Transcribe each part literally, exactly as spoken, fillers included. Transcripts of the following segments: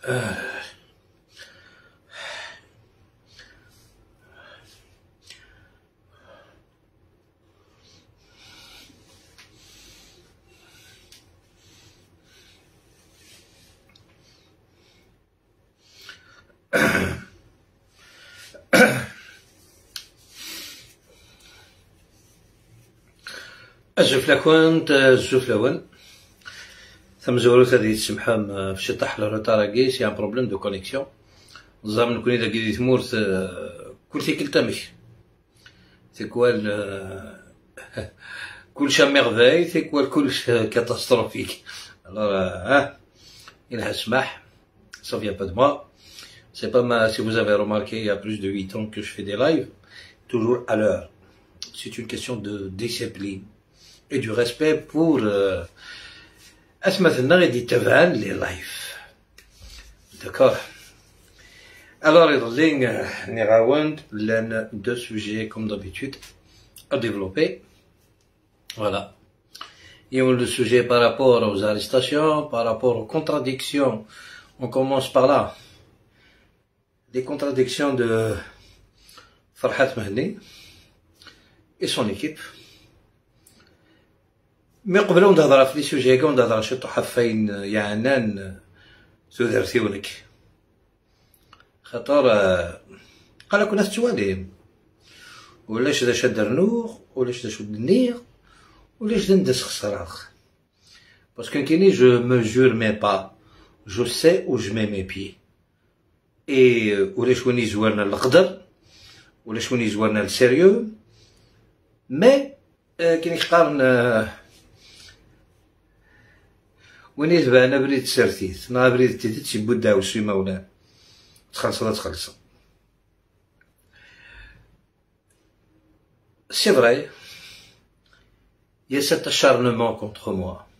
الزوف لاكونت الزوف الاول ثم زوروت هذه تسمحها في شطح لروطاراكي سي ان بروبليم دو كونيكسيون نظام نكون اذا كيدي تمورت كلشي كلتمش سي كوال كلشي ميرفاي سي كوال كلش كاتاستروفيك الوغ ها il اسمح ça vient pas de moi c'est pas ma si vous avez remarqué il y a plus de huit ans que je fais des lives toujours à l'heure c'est une question de discipline et du respect pour أسمثنا غادي تبعان لي لايف d'accord alors يضلين نغاوند لان deux sujets comme d'habitude à développer voilà et le sujet par rapport aux arrestations par rapport aux contradictions on commence par là les contradictions de Farhat Mahni et son équipe. مي قبل ندهضر في لي سوجي هكا وندهضر شي طحا فين يا عنان تودرتيونك خاطر قالك ناس تواليم ولاش دا شاد رنوغ ولاش دا شد النيغ ولاش دا ندس خسراخ باسكو كايني جو ميجور مي با جو سي او جو مي مي بي اي ولاش وين يزورنا القدر ولاش وين يزورنا السيريو مي كاين يقارن وين يتبعنا بريد سرتيت نا بريد تيتت شي بودا وشي مولانا تخلص ولا تخلص c'est vrai il y a cet acharnement contre moi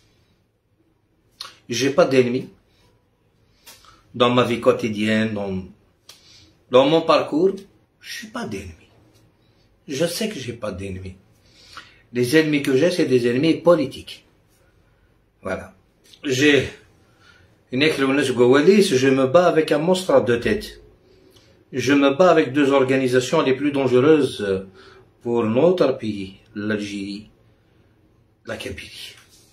j'ai pas d'ennemis dans ma vie quotidienne dans dans mon parcours je suis pas d'ennemis je sais que j'ai pas d'ennemis les ennemis que j'ai c'est des ennemis politiques voilà j'ai une je me bats avec un monstre à deux têtes. Je me bats avec deux organisations les plus dangereuses pour notre pays, l'Algérie, la Kabylie.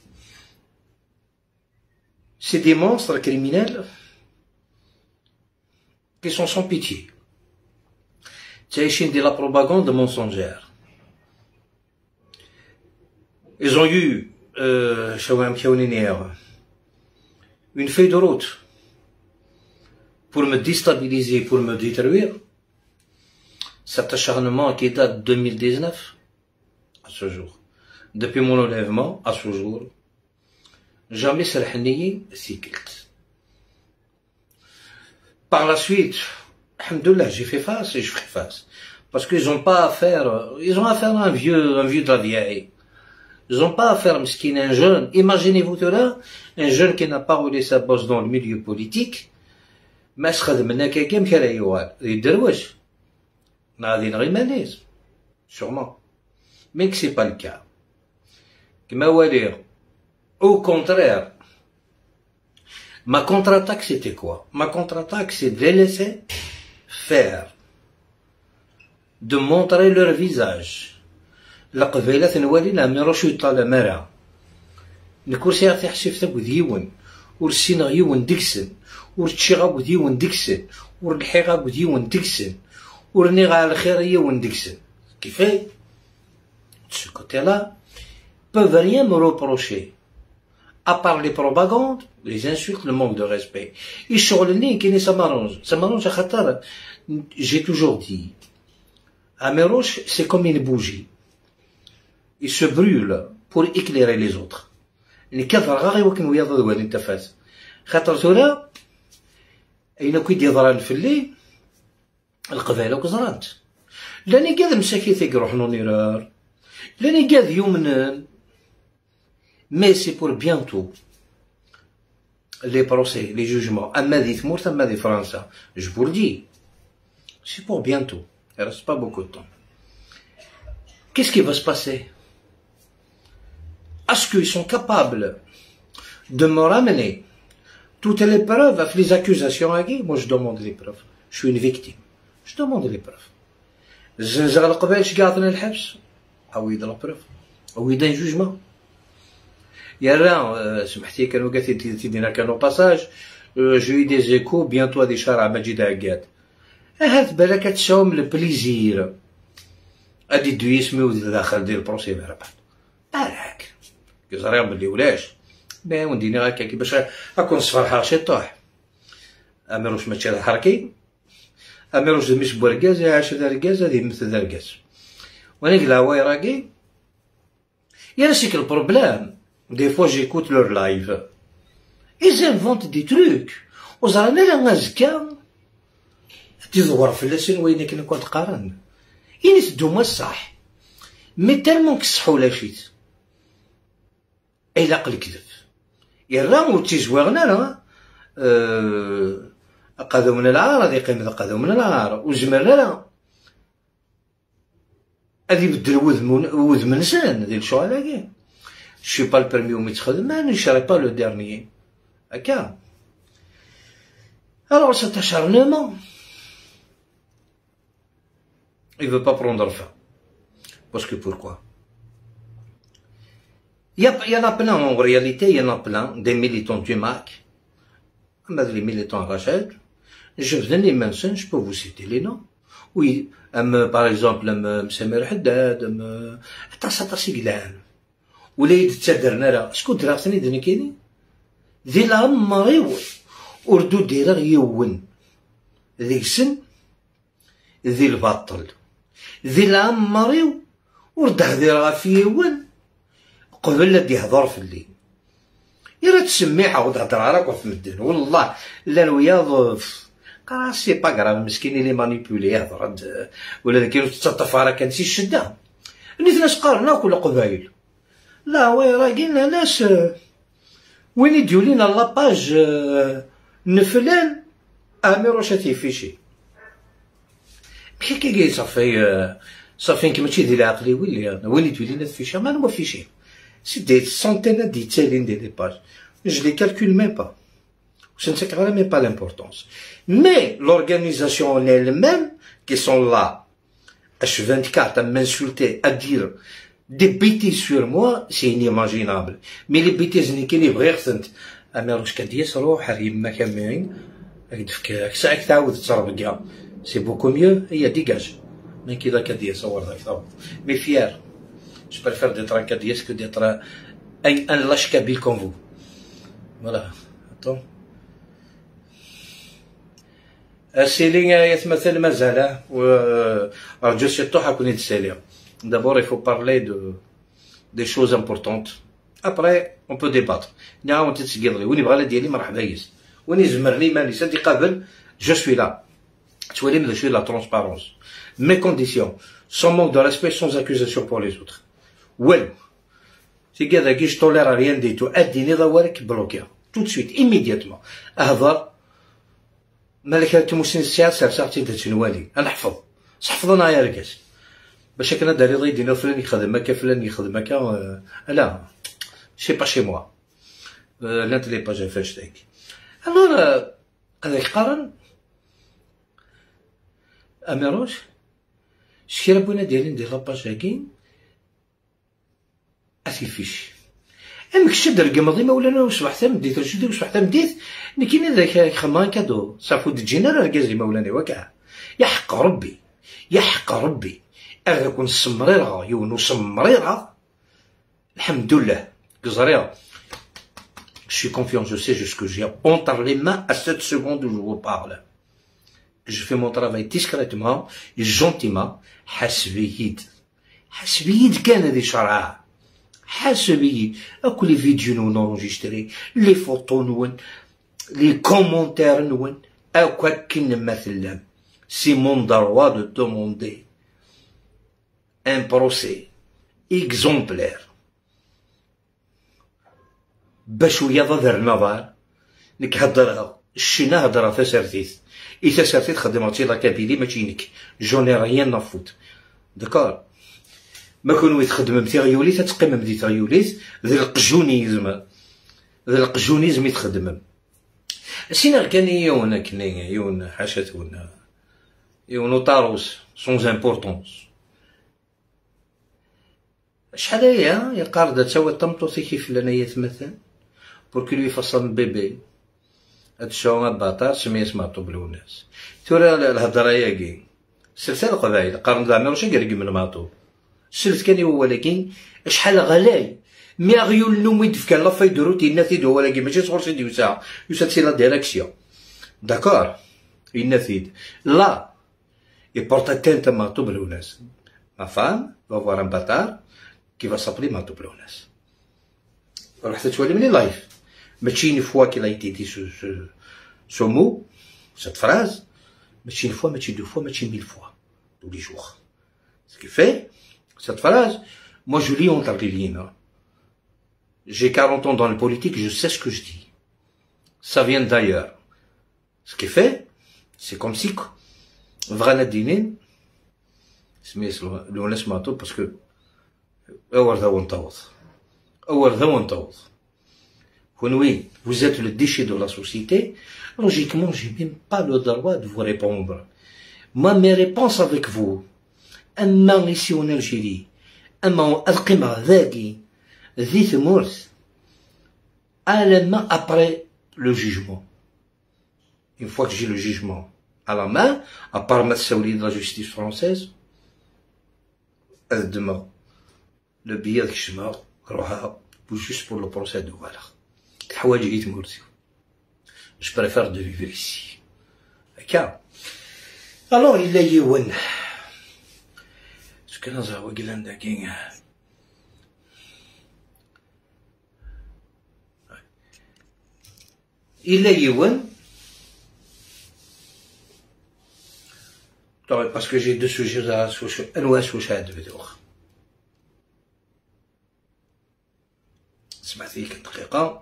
C'est des monstres criminels qui sont sans pitié. C'est de la propagande mensongère. Ils ont eu euh, une feuille de route pour me déstabiliser, pour me détruire. Cet acharnement qui date de deux mille dix-neuf à ce jour, depuis mon enlèvement à ce jour, jamais Serhani cycliste. Par la suite, alhamdoulilah, j'ai fait face et je ferai face. Parce qu'ils n'ont pas à faire, ils ont à faire un vieux, un vieux de la vieille. Ils n'ont pas à faire mesquine un jeune. Imaginez-vous tout là, un jeune qui n'a pas roulé sa bosse dans le milieu politique, mais se khadmna quelqu'un qui a يوال يدروج غادي نغي ماليز sûrement mais que c'est pas le cas كما ولير au contraire ma contre-attaque c'était quoi ma contre-attaque c'est de les laisser faire de montrer leur visage القبيلات نوالي لا ميروش يطالع مرا الكرسي غادي يحشي في ثوب ديون ورسينا غيون دكسن ورتشيغا وديون دكسن ورلحيغا وديون دكسن ورنيغا على الخير يون دكسن كيفاش ce côté-là peuvent rien me reprocher à part les propagandes les insultes le manque de respect يشغلني كاين ça m'arrange ça m'arrange خاطر j'ai toujours dit à Meroche c'est comme une bougie il se brûle pour éclairer les autres اللي كثر غاغي وكن ويا ضد وين انت فاز خاطر تولا اين كي يضران في الليل القبائل وكزرانت لاني قاعد مساكيتي يروح نونيرار لاني قاعد يومن مي سي بور بيانتو لي بروسي لي جوجمون اما ذي ثمورت اما ذي فرنسا جو بور دي سي بور بيانتو il reste pas beaucoup de temps qu'est-ce qui va se passer est-ce qu'ils sont capables de me ramener toutes les preuves, les accusations, moi je demande les preuves. Je suis une victime. Je demande les preuves. الزنزغ القبائل شقاطني الحبس عويد لا بروف عويد ان جوجمون يا راه سمحتي كانوا قالت تيدينا كانوا باساج جوي دي زيكو بيانتو هادي شارع مجيد عقاد هات بالك كتشاوم البليزير هادي دو يسميو داخل ديال البروسي بربح بالك كزريهم بلي ولاش با ونديني هكا كيفاش هاكون صفر شي طوح اميروش ماشي الحركي اميروش مش بوركاز عاش هذا ركاز هذه مثل ذا ركاز وانا قلها واي راكي يا سيك البروبلام دي فوا جيكوت لور لايف ils inventent des trucs وزرانا لا نازكا تيزور في اللسان وين كنا كنت قارن يعني تدوما الصح مي تالمون كصحو لا شيت الا قل كذب يا راه تيزوغنا راه أه قادو من العار هادي قيمة قادو من العار وزمرنا لا هادي يبدل وذم وذم انسان هادي الشغل كاع شي با البرمي ومي تخدم ما نشري با لو ديرنيي هكا alors cet acharnement il veut pas prendre fin parce que pourquoi il y a il y en a plein en réalité il y en a plein des militants du M A C mais les militants Rachel je vous donne les mentions je peux vous citer les noms oui ام par exemple ام مسامر حداد ام حتى ساطاسي قلان وليد تادرنا راه شكون دراسني دني كاينين ذي العمري وردو ديرا يون ذيك السن ذي الباطل ذي العمري ورد هديرا في يون قبل لا يهضر في الليل يا تسميحه وتهضر راك في مدن والله لا الوياض قرا سي با كراف مسكين اللي مانيبيولي يهضر ولا كاين تتصطف راه كان سي الشده نيت ناس قارنا كل قبايل لا وي راه قلنا ناس وين يديو لينا لاباج نفلان امير واش تيفيشي ماشي كي قايل صافي صافي كي ماشي ديال عقلي ويلي وين يديو لينا الفيشا ما هو فيشي سي دي سونتين دي تالين دي دي باج je les calcule même pas je ne sais même pas l'importance mais l'organisation en elle-même qui sont là H vingt-quatre à m'insulter à dire des bêtises sur moi c'est inimaginable mais les bêtises اللي كاينين بغير اميروش كديس روح يما كاملين هكذاك ساعه تعاود تربكا سي بوكو ميو هي ديجاج مي كي لا كديس هو راك مي فيير je préfère d'être un cadiès que d'être un, un lâche kabyle comme vous voilà attends السيلين يتمثل مازال ورجو سيطوح كون يتسالي d'abord il faut parler de des choses importantes après on peut débattre نعاود تتسقيض لي وين يبغى لا ديالي مرحبا يس وين يزمر لي ماني سادي قابل je suis là تولي من je suis la transparence mes conditions sans manque de respect sans accusation pour les autres والو سي كذا كي جو طوليرا ريان ديتو اديني ضوالك بلوكيا تو دو سويت ايميدياتمون اهضر مالك تموسين الساعه ساعتين تتنوالي انا نحفظ صحفظ انا يا ركاز باش كنا داري ضيدينا فلان يخدم هكا فلان يخدم هكا لا سي با شي موا لا تلي با جا فاش داك الوغ هذاك قارن اميروش شكي ربنا دايرين ندير لاباج هاكين أثيفيش أمك شد القمضي ما ولا واش حتى مديت واش واش حتى مديت كاين هذاك خمان كادو صافو تجينا راه كازي مولانا وكاع يا حق ربي يا حق ربي انا كون سمريرها يونو سمريرها الحمد لله كزريرة je suis confiant je sais jusque j'ai entre les mains à cette seconde où je vous parle que je fais mon travail discrètement et gentiment حسبيد حسبيد كان هذه شرعها حاسبي اكو لي فيديو نون اونجيستري لي فوتو نون لي كومونتير نون اكو كن مثلا سي مون دروا دو دوموندي ان بروسي اكزومبلير باش ويا ضر نظر نك هضرها الشنا هضرها تسرتيت اي تسرتيت خدمتي لا كابيلي ماشي نك جوني ريان نفوت داكور ما كونوا يتخدم بتيغيوليت تقيم بديتيغيوليت ذي القجونيزم ذي القجونيزم يتخدم سينا كان يون كني يون حاشتون يون طاروس سونز امبورطونس شحال هي يقارد تسوى طمطوسي كيف لنا يتمثل بور كي يفصل بيبي هاد الشوم باطار سميه سمعتو بالوناس تورا الهضره ياكي سلسله القبائل قرن زعما واش كيرقي من ماطو سلت كان هو ولكن شحال غلاي مي غيول نومي دفكان لا فاي دروتي نافيد هو ولكن ماشي صغر سيدي يوسع يوسع سي لا ديريكسيون داكور ينافيد لا يبورت اتنت ماطو بالوناس ما فام va voir un bâtard qui va s'appeler Matou Blonès. Alors, cette fois, les live. Mais une fois qu'il a été dit ce, ce, ce mot, cette phrase, mais une fois, mais deux fois, mais mille fois, tous les jours. Ce qui fait, cette phrase, moi je lis entre les lignes. J'ai quarante ans dans la politique, je sais ce que je dis. Ça vient d'ailleurs. Ce qui fait, c'est comme si, Vranadine, c'est le laisse Matou parce que, أول ذا ونطوض أول ذا ونطوض oui, vous êtes le déchet de la société, logiquement, j'ai même pas le droit de vous répondre. Moi, mes réponses avec vous, أما ici en Algérie, أما القمة ذاكي ذي ثمورث ألما après le jugement. Une fois que j'ai le jugement à la main, à part ma saouli de la justice française, elle demeure. Le billet que je meurs, juste pour le procès de voilà. Je préfère de vivre ici. Alors, il est Youn. Ce que nous avons dit là, il est Youn. Parce que j'ai deux sujets à soucher. Un ouest ou chad de vidéo. سمعتيك دقيقة.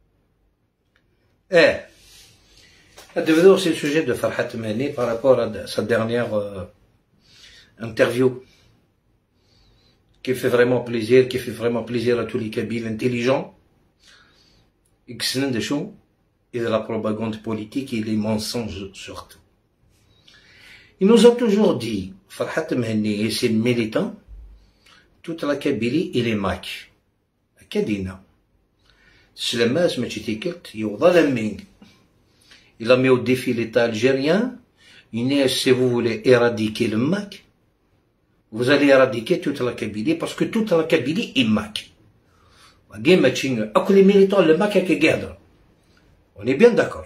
Eh, cette vidéo c'est le sujet de Farhat Mehni par rapport à sa dernière euh, interview qui fait vraiment plaisir, qui fait vraiment plaisir à tous les Kabyles intelligents et qui se des choses et de la propagande politique et les mensonges surtout. Il nous a toujours dit, Farhat Mehni et ses militants, toute la Kabylie et les Macs. Kadina. Slemaz Machitiket, Yodalaming. Il a mis au défi l'État algérien. Il est, si vous voulez éradiquer le Mac, vous allez éradiquer toute la Kabylie parce que toute la Kabylie est Mac. On est bien d'accord.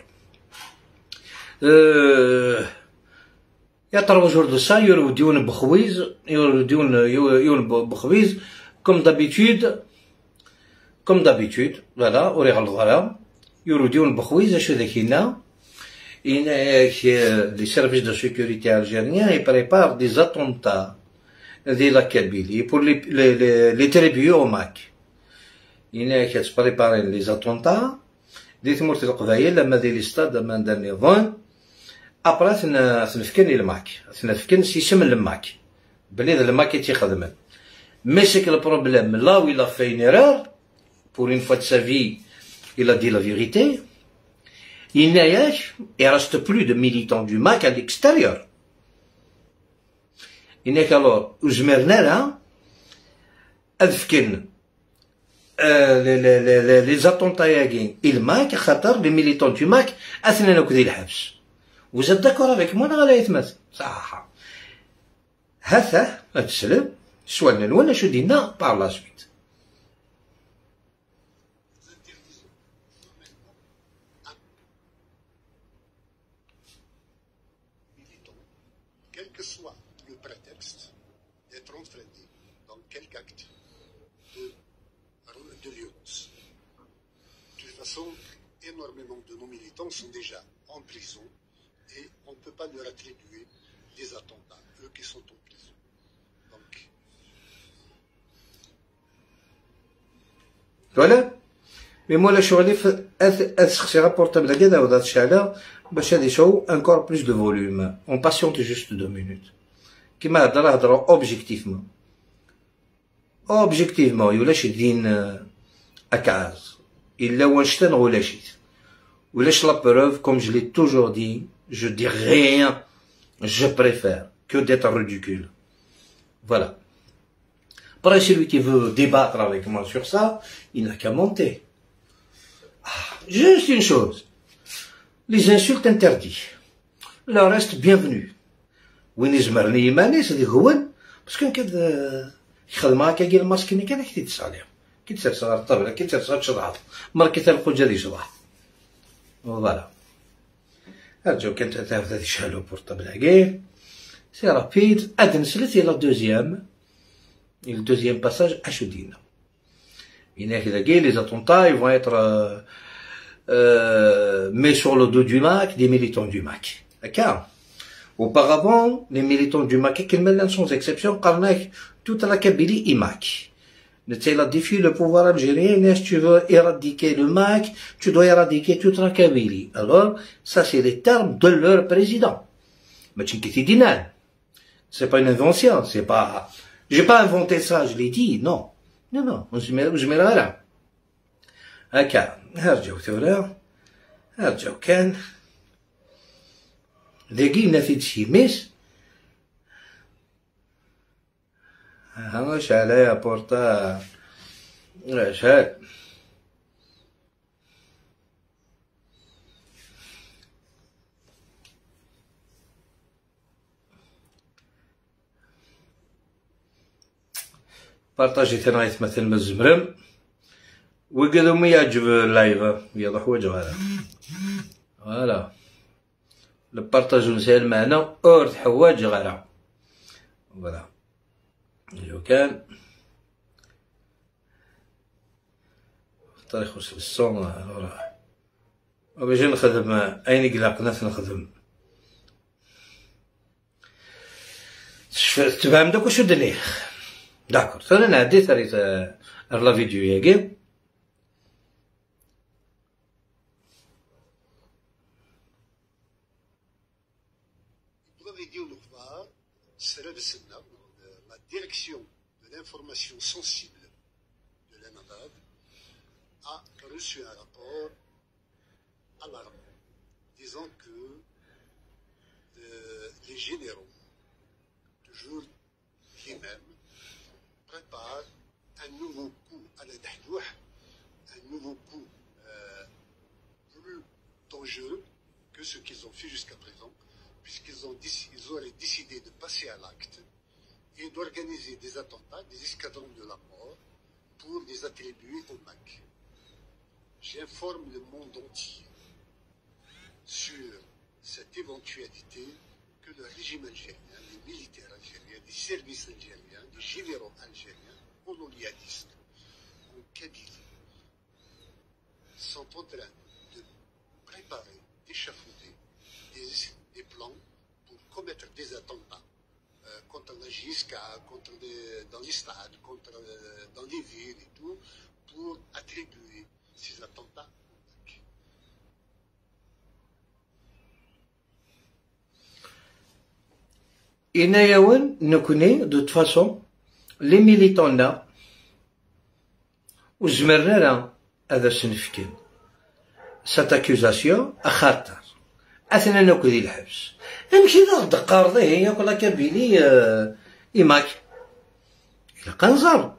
Euh, il y a trois jours de ça, il y a eu une bkhouiz, il y a eu une bkhouiz, comme d'habitude, comme d'habitude, voilà, au régal voilà, il y a eu une bkhouiz, je suis là, les services de sécurité algériens, ils préparent des attentats de la Kabylie pour les, les, les, les tribuer au Mac. Ils préparent les attentats, des تمرت القبائل لما دي الاستاد لما دار النظام ابرا ثنا ثنفكن الماك ثنفكن سيستم الماك بلي الماك تيخدم mais c'est que le problème là où il a fait une erreur pour une fois de sa vie il a dit la vérité il n'y a il reste plus de militants du Mac à l'extérieur il n'y a qu'alors وزمرنا لها أذفكن les, les, les, les attentats ياقين الماك خاطر les militants du Mac أثناء نكذي الحبس vous êtes d'accord avec moi ولا يتمثل صح هذا السلام سؤالنا الأول شو دينا par la suite quel que soit le prétexte d'être entraîné dans quelque acte de de l'I-O-T. De toute façon, énormément de nos militants sont déjà en prison et on ne peut pas leur attribuer les attentats, eux qui sont en prison. Donc. Voilà. Mais moi, là, je suis allé faire un portable à Gada ou d'Atchala, bah, j'ai des shows encore plus de volume. On patiente juste deux minutes. Qui m'a dit, objectivement. Objectivement, il y a des أكاز إلا واشتن ولا شيت Ou lâche la preuve, comme je l'ai toujours dit, je dis rien, je préfère que d'être ridicule. Voilà. Après, celui qui veut débattre avec moi sur ça, il n'a qu'à monter. Ah, juste une chose. Les insultes interdites. Le reste, bienvenue. وين يجمرني يماني سيدي هون باش كان كد يخدم هكا كي الماسكيني كان كي تسالي كي تسال الطبله كي تسال شضعات مر كي تلقو جالي شضعات فوالا ارجو كنت تعرف هذه شالو بورطابل كاع سي رابيد ادنسلت الى دوزيام الى دوزيام باساج اشو دينا هنا كذا كاع لي زاتونتا ils vont être euh, mis sur le dos du M A C des militants du M A C d'accord. Auparavant, les militants du M A C, sans exception, toute la Kabylie est M A C. C'est la défi le pouvoir algérien, si tu veux éradiquer le M A C, tu dois éradiquer toute la Kabylie. Alors, ça c'est les termes de leur président. Mais tu ne c'est pas une invention, c'est pas, j'ai pas inventé ça, je l'ai dit, non. Non, non, je mets là. Ok, هرجعوا ثورة هرجعوا كان لقينا في تشيميس ها شعلة يا بورتا شعل بارطاجي تنعيث مثل ما الزمرم وقالوا ما يعجب اللايف يضح وجهه هذا فوالا البارطاج نسال معنا اورد حواج غيرها فوالا لو كان اختار يخش الصون راه باش نخدم اين قلقنا نخدم تفهم داك واش دليه داكور انا نعدي ثريت لا فيديو ياكي la direction de l'information sensible de l'Enabad a reçu un rapport alarmant disant que euh, les généraux, toujours lui-même, préparent un nouveau coup à la Dahdouh, un nouveau coup euh, plus dangereux que ce qu'ils ont fait jusqu'à présent, puisqu'ils ont ils auraient décidé de passer à l'acte et d'organiser des attentats, des escadrons de la mort, pour les attribuer au M A C. J'informe le monde entier sur cette éventualité que le régime algérien, les militaires algériens, les services algériens, les généraux algériens, colonialistes, en Kabylie, sont en train de préparer, d'échafauder des, des plans pour commettre des attentats euh, contre la Gisca, contre les, dans les stades, contre, euh, dans les villes et tout, pour attribuer ces attentats au M A C. إنايون نكوني de toute façon les militants là وزمرنا لها هذا سنفكين cette accusation أخاطر أثناء نكودي الحبس نمشي ضغط قارضي هي كلها كابيلي إيماك إلا قنزر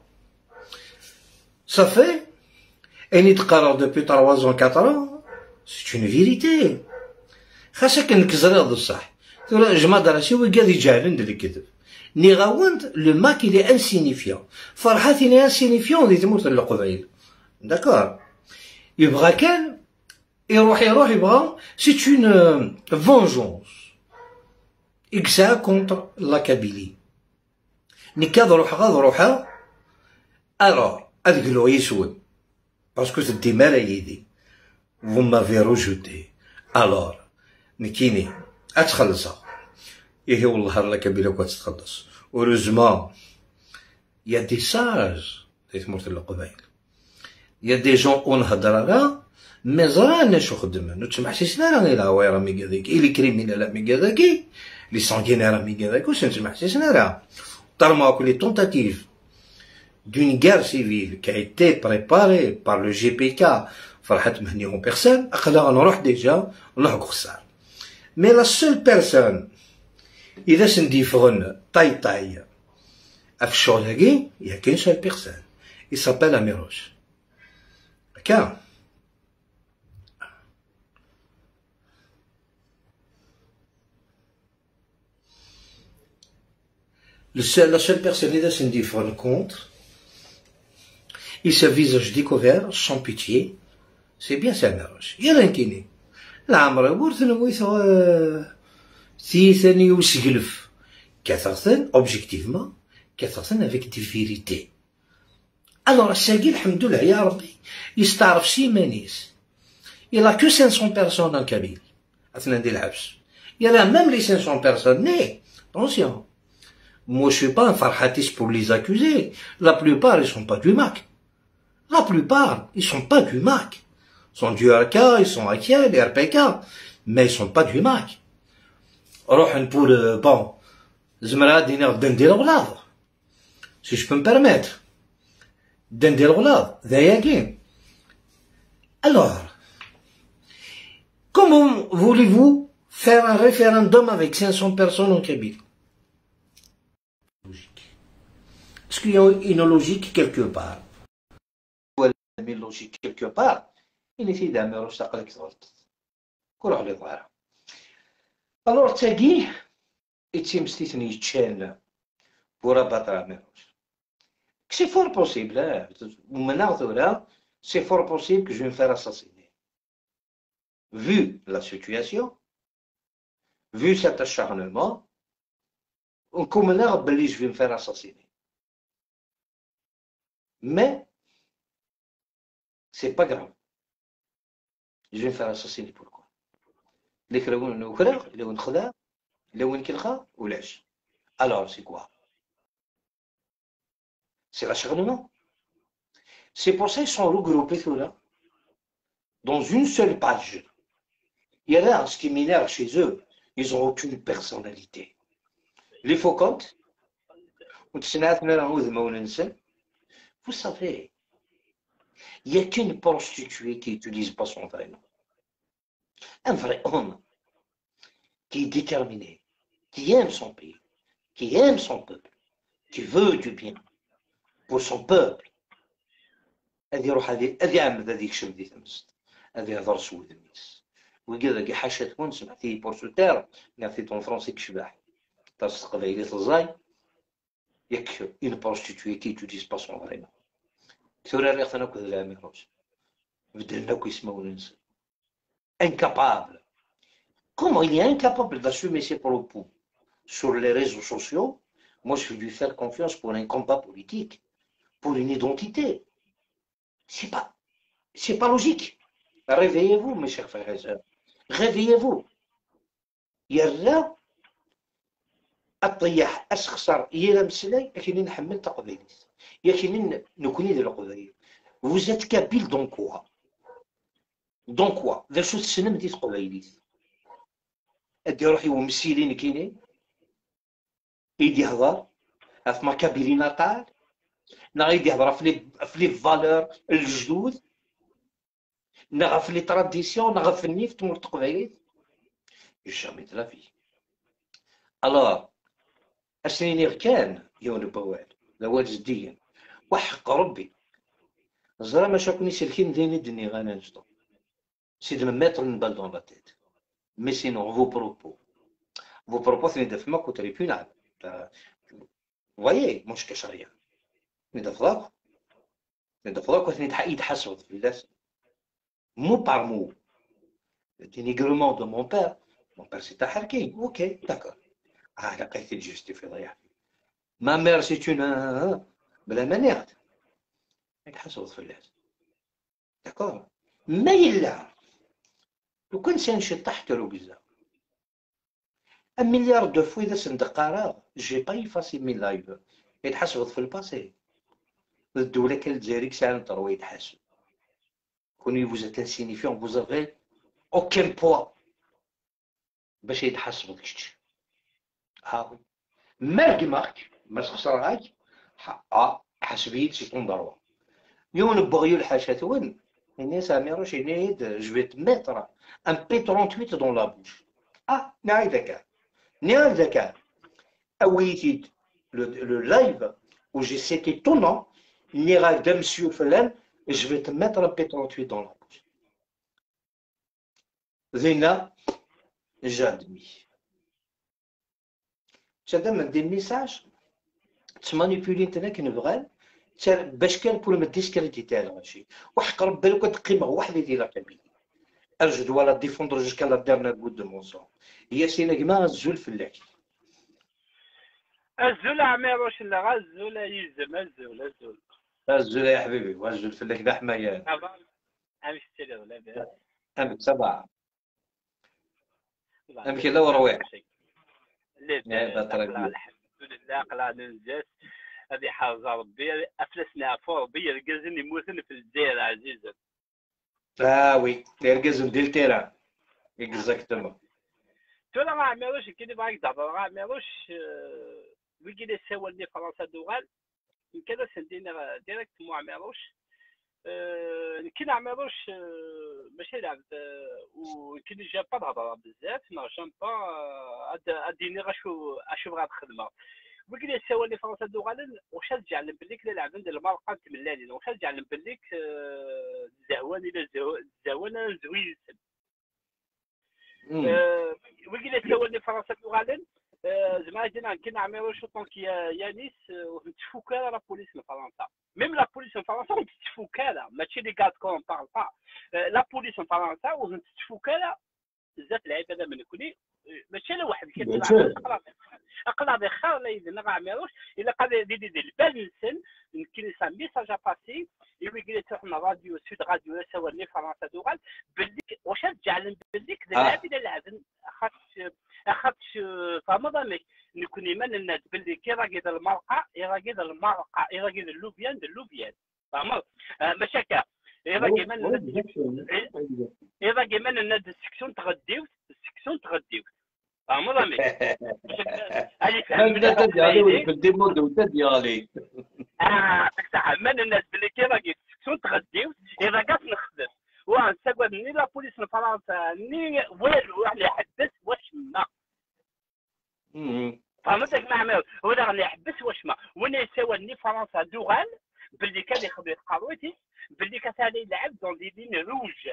صافي أني تقرر دوبي trois ans quatre ans سي اون فيريتي خاصك نكزر هذا الصح جمع دراسي وقاعد يجعل ندير الكذب ني غاوند لو ماك إلي انسينيفيون فرحاتي ني انسينيفيون اللي تموت القبيل داكور يبغى كان يروح يروح يبغى سي اون فونجونس إكسا كونتر لا كابيلي ني كاد روحها غاد روحها الوغ أدقلو يسود باسكو تدي مالا يدي vous m'avez rejeté alors نكيني أتخلصها إيه والله لا كبيرة كتخلص heureusement يا دي ساج تيتمرت القبائل يا دي جون ونهضر راه مزران شو خدم نتسمع سيسنا راني لا وي راه مي كذاك إلي كريمينال راه مي كذاكي لي سانغينير راه مي كذاك واش نتسمع سيسنا راه طالما لي تونتاتيف d'une guerre civile qui a été préparée par le G P K فرحت مهني اون بيرسون اقدر نروح ديجا ونلحق خسار. مي لا سول بيرسون اذا سنديفغن طاي طاي في الشغل هاكي يا كاين سول بيرسون يسابيل اميروش هكا. La seule personne qui se dit faire le contre, il se visage découvert, sans pitié, c'est bien ça, Méroche. Il y a rien qui n'est. العمر بورثن ويثغ ثيثن يوسقلف كثرثن اوبجيكتيفمون كثرثن افيك دي فيريتي. الوغ الساقي الحمد لله يا ربي يستعرف سيمانيس يلا كو خمسمية بيرسون ان كابيل اثناء ديال الحبس يلا ميم لي خمسمية بيرسون ني attention. Moi je suis pas un farhatiste pour les accuser. La plupart ils sont pas du Mac. La plupart ils sont pas du Mac. Ils sont du R K, ils sont A K, des R P K, mais ils sont pas du Mac. روح نقول bon زمرا دينا غدا ندير غلاظ si je peux me permettre غدا ندير غلاظ ذايا كاين. Alors comment voulez-vous faire un référendum avec cinq cents personnes en Kabylie? Est-ce qu'il y a une logique quelque part? Une logique quelque part. Il est fait d'Améroche تقلك ضغط كل على ظهره. Alors تاقي يتم ستيثني يتشان بورا باطرا Améroche. C'est fort possible, hein. Maintenant, là, c'est fort possible que je vais me faire assassiner. Vu la situation, vu cet acharnement, comme là, je vais me faire assassiner. Mais, c'est pas grave. Je vais me faire assassiner pourquoi? Alors, c'est quoi? C'est l'acharnement. C'est pour ça qu'ils sont regroupés tout là, dans une seule page. Il y a là ce qui m'énerve chez eux, ils n'ont aucune personnalité. Les faucontes, vous savez, il n'y a qu'une prostituée qui n'utilise pas son vrai nom. Un vrai homme qui est déterminé, qui aime son pays, qui aime son peuple, qui veut du bien pour son peuple. هذه يروح هذه هذه عامل هذيك شمدي تمست هذه هضر سود الناس وكذا كي حاشا تكون سمعتي بورسوتير نعطي طون فرونسي كشباح تصدق قبيلي تلزاي ياك اون بروستيتوي كي توديز با سون فري نون ثورا ريخ انا كذا الاميروج بدلنا كيسماو الناس incapable. Comment il est incapable d'assumer ses propos sur les réseaux sociaux? Moi je vais lui faire confiance pour un combat politique, pour une identité. C'est pas, c'est pas logique. Réveillez-vous, mes chers frères et sœurs. Réveillez-vous. يرى الطياح أسخسر يلا مسلاي لكن نحمل تقبيلي لكن نكوني ذا القبيل. Vous êtes kabyle dans quoi? Dans quoi? ذا شو تسنم دي تقبيلي أدي روحي ومسيلين كيني يدي هضر أثما كابيلي ناتال نا غيدي يهضر في لي فالور الجدود نا في لي تراديسيون نا في النيف تمر تقبيلي جامي دو لا في. الوغ اسنيني كان يون بوال لا والد جديا وحق ربي زرا ما شاكوني سلكين ديني دني غانا نجدو سي دو ميتر une balle dans la tête. Mais sinon vos propos vos propos ثني دفما كنت ريبي نعم voyez مش كشريا ندفضاك ندفضاك وثني يتحسب في الناس mot par mot. Le dénigrement de mon père, mon père c'est un harkin, ok, d'accord. Ah, la qualité de justifier d'ailleurs. Ma mère c'est une. بلا ما ناخد يتحسب في الناس. D'accord. Mais il a. لو كان سنشي تحت له بزاف. Un milliard de fois إذا صندق قرار j'ai pas effacé mes lives. يتحسب في الباسي. الدولة كالجزائر كسان تروي يتحاسب. كوني vous êtes insignifiant, vous avez aucun poids باش يتحاسب داك الشيء. ها مارك مارك ما تخسرهاش اه حاسبيت سي طون دروا يون بغيو الحاشا ثوان Inès Amiroche, Inès, je vais te mettre un P trente-huit dans la bouche. Ah, نعم ذكاء نعم ذكاء أويتي le, le live où j'ai cité ton nom, Nira de Monsieur Felen, et je vais te mettre un P trente-huit dans la bouche. Zina, j'admets. Tu as des messages, tu manipules Internet une vraie, باش كان كل ما ديسكريديتي على ماشي وحقرب بالك تقيمه واحد يدير قبيل ارجد ولا ديفوندر جوسكا لا ديرنا بود دو مونسون هي سينا كما الزول فلاك الزول عميروش لا الزول يلزم الزول الزول الزول يا حبيبي والزول فلاك ذا حمايان امشي تشري ولا بس امك سبعه امك لا ورويح لا الحمد لله قلا ننجز هذه حافظه ربي افلسنا فور ربي الكازن يموتن في الجزائر عزيزا اه وي الكازن ديال تيران اكزاكتومون تولا ما عملوش كي باغي تهضر ما عملوش ويكي لي سوالني فرنسا دوغال يمكن سندينا ديريكت مو عملوش كي نعملوش ماشي لعب وكي جا با تهضر بزاف ما جام با اديني غاشو اشوف غاد الخدمه ويقول لي سوالني فرنسا دوغالا واش تجعل بليك لا لعب عند المرقه تملالين واش تجعل بليك زهوان الى زهوان زوين ويقول لي سوالني فرنسا دوغالا زعما جينا كنا عملوا شو طونك يانيس وتفوكا لا بوليس في فرنسا ميم لا بوليس في فرنسا تفوكا ماشي لي كاد كون بارل با لا بوليس في فرنسا وتفوكا بزاف العباده من كلي ماشي لا واحد كيطلع اقلع دي خير لا يدنا ما عملوش الا قال دي دي البال نسن يمكن يسا ميساج باسي يقول لي تروحنا راديو سود راديو سوالني فرنسا دوغال بليك واش تجعل بليك اللاعب الى لعب اخذت اخذت فما ضمك نكون ايمان الناس بلي كي راقي المرقه راقي المرقه راقي اللوبيان اللوبيان فهمت ماشي هكا راقي ايمان الناس راقي ايمان الناس السكسيون تغديو السكسيون تغديو فهمت ضمك هذه فهمت تديالي ولا كنتي مود وتديالي اه صح من الناس بلي كي راقي السكسيون تغديو اذا قاس نخدم وانسى ني لا بوليس في فرنسا ني والو واحد يحدث واش ما فهمتك ما عمل هو راني يحبس واش ما وين يساوي فرنسا دوغال باللي كان ياخذ قرويتي باللي كان يلعب دون دي لين روج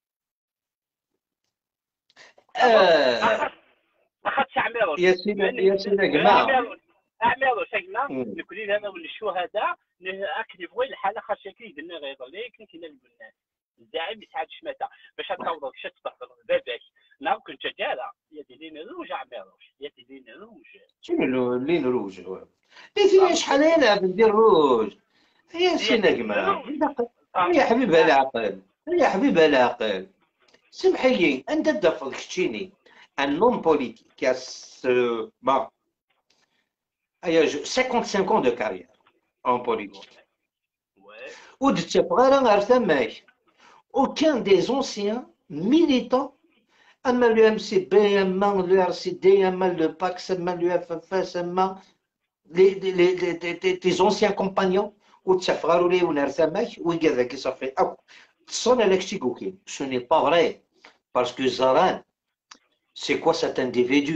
اخذت عميرو يا سيدي يا سيدي يا جماعه عميرو شكنا نكون انا والشهداء اكل يبغي الحاله خاصه كي قلنا غير ليك كاين الناس الزعيم يسعد شماته باش تعوض كش تحضر باباك نعم كنت جاله يا دي لين روج عميروش يا دي لين روج شنو لين روج هو إيه شحال انا ندير روج يا سيدي يا جماعه يا حبيب العقل يا حبيب العقل سمحي لي انت تدفض كتشيني un homme politique qui a ce, bon, cinquante-cinq ans de carrière en politique. Ou de ce aucun des anciens militants, le M C B, le R C D, le PAX, le F F S, les, les, les, les anciens compagnons, ou de Safrarouli ou Nersamech, ou qui ça fait. Ce n'est pas vrai, parce que Zaran, c'est quoi cet individu?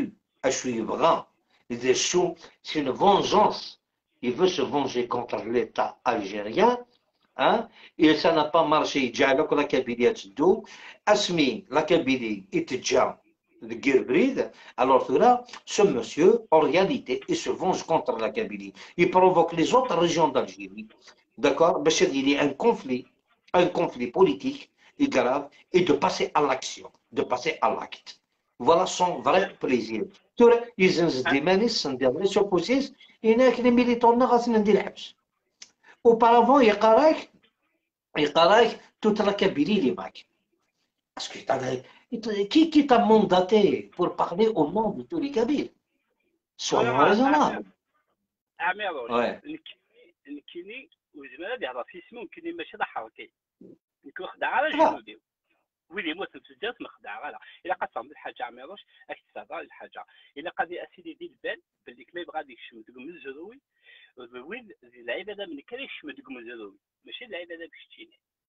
C'est une vengeance. Il veut se venger contre l'État algérien. Hein? Et ça n'a pas marché. La Kabylie a tout. Asmi, la Kabylie était déjà de Guerbride. Alors là, ce monsieur, en réalité, il se venge contre la Kabylie. Il provoque les autres régions d'Algérie. D'accord? Il y a un conflit, un conflit politique et grave, et de passer à l'action, de passer à l'acte. Voilà son vrai plaisir. Ils ont des manis, des supposés, et les militants n'ont pas de l'habs. Auparavant, il y a toute la Kabylie les mecs. Parce que qui, qui t'a mandaté pour parler au nom de tous les Kabyles? Soyons raisonnables. Ouais. نكيني وزمان هذه راه في اسمه نكيني ماشي ذا حركي نكون خدعه على جنودي ويلي يموت في الجاس مخدعه غالا الا قد تعمل الحاجه عميروش راك تستهضر الحاجه الا قد اسيدي ديال البال باللي ما يبغى ديك الشمس تقوم الزروي وين اللعيبه هذا من كان يشمد تقوم الزروي ماشي اللعيبه هذا باش تجيني